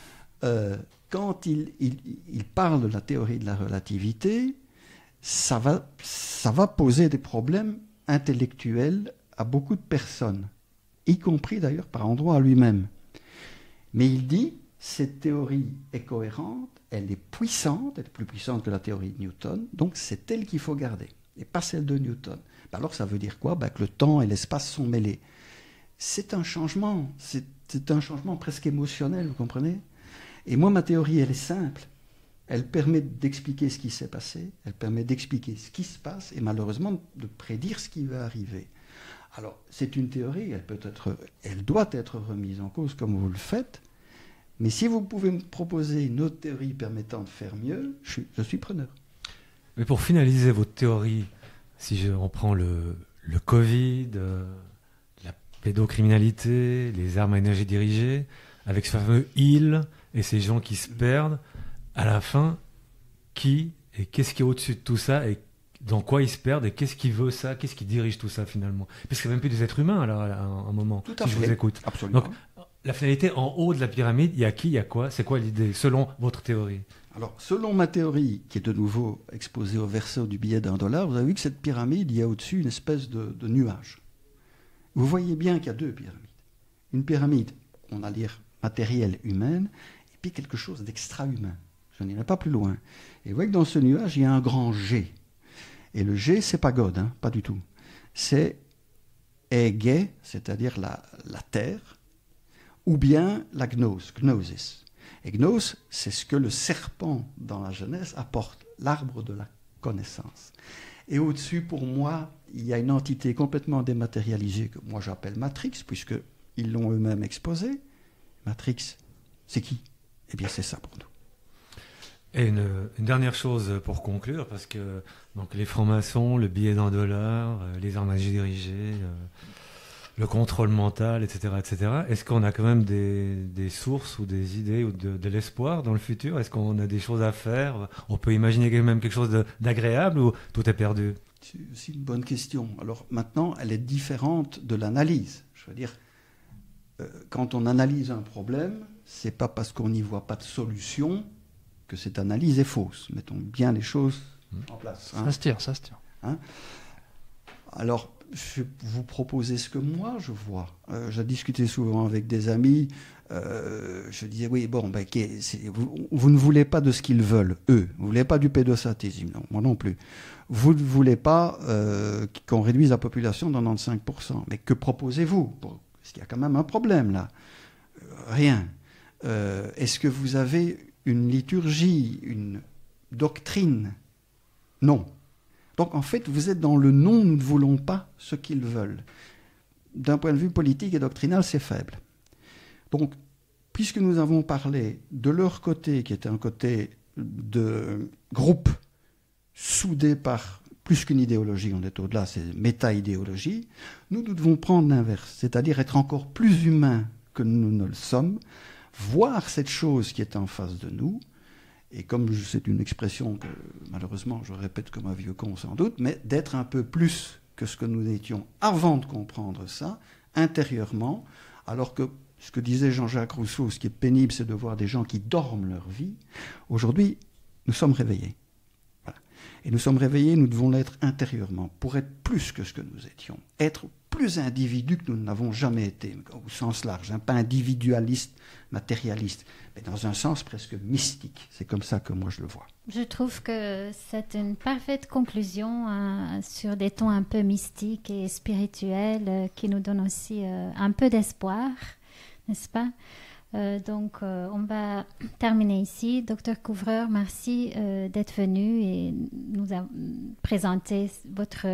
Euh, quand il, il, il parle de la théorie de la relativité, ça va, ça va poser des problèmes intellectuels à beaucoup de personnes, y compris d'ailleurs par endroits à lui-même. Mais il dit, cette théorie est cohérente, elle est puissante, elle est plus puissante que la théorie de Newton, donc c'est elle qu'il faut garder, et pas celle de Newton. Ben alors ça veut dire quoi? Ben que le temps et l'espace sont mêlés. c'est un changement, c'est, c'est un changement presque émotionnel, vous comprenez? Et moi, ma théorie, elle est simple. Elle permet d'expliquer ce qui s'est passé, elle permet d'expliquer ce qui se passe et malheureusement de prédire ce qui va arriver. Alors, c'est une théorie, elle peut être, elle doit être remise en cause comme vous le faites, mais si vous pouvez me proposer une autre théorie permettant de faire mieux, je suis, je suis preneur. Mais pour finaliser votre théorie, si je reprends le, le Covid, euh, la pédocriminalité, les armes à énergie dirigée, avec ce fameux « il » et ces gens qui se perdent, à la fin, qui et qu'est-ce qui est au-dessus de tout ça et dans quoi ils se perdent et qu'est-ce qui veut ça, qu'est-ce qui dirige tout ça finalement? Parce que c'est même plus des êtres humains alors, à un moment, tout à si fait. Je vous écoute. Absolument. Donc, la finalité en haut de la pyramide, il y a qui, il y a quoi? C'est quoi l'idée, selon votre théorie? Alors, selon ma théorie, qui est de nouveau exposée au verso du billet d'un dollar, vous avez vu que cette pyramide, il y a au-dessus une espèce de, de nuage. Vous voyez bien qu'il y a deux pyramides. Une pyramide, on va dire matérielle, humaine, et puis quelque chose d'extra-humain. Je n'irai pas plus loin. Et vous voyez que dans ce nuage, il y a un grand G. Et le G, c'est pas God, hein, pas du tout. C'est Ege, c'est-à-dire la, la terre, ou bien la gnose, gnosis. Et gnose, c'est ce que le serpent dans la Genèse apporte, l'arbre de la connaissance. Et au-dessus, pour moi, il y a une entité complètement dématérialisée que moi j'appelle Matrix, puisqu'ils l'ont eux-mêmes exposé. Matrix, c'est qui? Eh bien, c'est ça pour nous. Et une, une dernière chose pour conclure, parce que donc, les francs-maçons, le billet d'un dollar, euh, les armes à diriger, euh, le contrôle mental, et cetera, et cetera. Est-ce qu'on a quand même des, des sources ou des idées ou de, de l'espoir dans le futur? Est-ce qu'on a des choses à faire? On peut imaginer quand même quelque chose de, d'agréable ou tout est perdu? C'est aussi une bonne question. Alors maintenant, elle est différente de l'analyse. Je veux dire, euh, quand on analyse un problème, c'est pas parce qu'on n'y voit pas de solution que cette analyse est fausse. Mettons bien les choses en place. Hein. Ça se tient, ça se tient. Hein? Alors, je vais vous proposer ce que moi je vois. Euh, j'ai discuté souvent avec des amis. Euh, je disais, oui, bon, ben, c'est, vous, vous ne voulez pas de ce qu'ils veulent, eux. Vous ne voulez pas du pédosatisme. Non, moi non plus. Vous ne voulez pas euh, qu'on réduise la population de quatre-vingt-quinze pour cent. Mais que proposez-vous? Parce qu'il y a quand même un problème là. Euh, rien. Euh, est-ce que vous avez une liturgie, une doctrine? Non. Donc en fait, vous êtes dans le non, nous ne voulons pas ce qu'ils veulent. D'un point de vue politique et doctrinal, c'est faible. Donc, puisque nous avons parlé de leur côté, qui est un côté de groupe soudé par plus qu'une idéologie, on est au-delà, c'est méta-idéologie, nous, nous devons prendre l'inverse, c'est-à-dire être encore plus humains que nous ne le sommes, voir cette chose qui est en face de nous, et comme c'est une expression que malheureusement je répète comme un vieux con sans doute, mais d'être un peu plus que ce que nous étions avant de comprendre ça, intérieurement, alors que ce que disait Jean-Jacques Rousseau, ce qui est pénible, c'est de voir des gens qui dorment leur vie. Aujourd'hui, nous sommes réveillés. Voilà. Et nous sommes réveillés, nous devons l'être intérieurement, pour être plus que ce que nous étions, être plus individus que nous n'avons jamais été, au sens large, hein, pas individualiste, matérialiste, mais dans un sens presque mystique. C'est comme ça que moi je le vois. Je trouve que c'est une parfaite conclusion hein, sur des tons un peu mystiques et spirituels euh, qui nous donnent aussi euh, un peu d'espoir, n'est-ce pas? Euh, donc, euh, on va terminer ici. Docteur Couvreur, merci euh, d'être venu et nous a présenté votre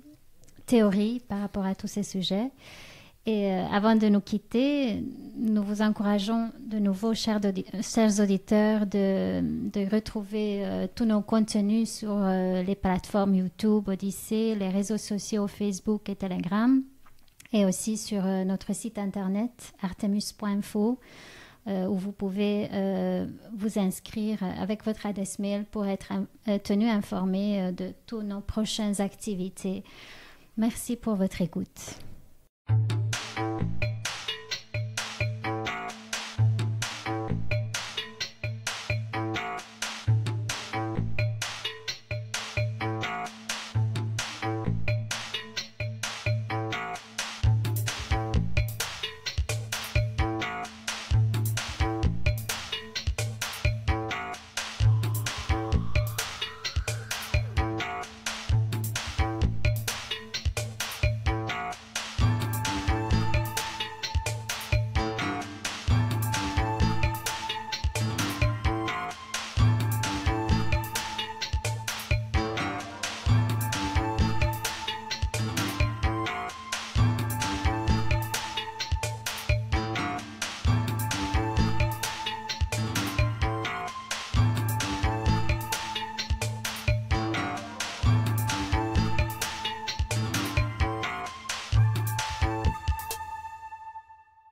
théorie par rapport à tous ces sujets. Et euh, avant de nous quitter, nous vous encourageons de nouveau, chers, audi- chers auditeurs, de, de retrouver euh, tous nos contenus sur euh, les plateformes YouTube, Odyssée, les réseaux sociaux Facebook et Telegram, et aussi sur euh, notre site internet artemus point info, euh, où vous pouvez euh, vous inscrire avec votre adresse mail pour être euh, tenu informé euh, de toutes nos prochaines activités. Merci pour votre écoute.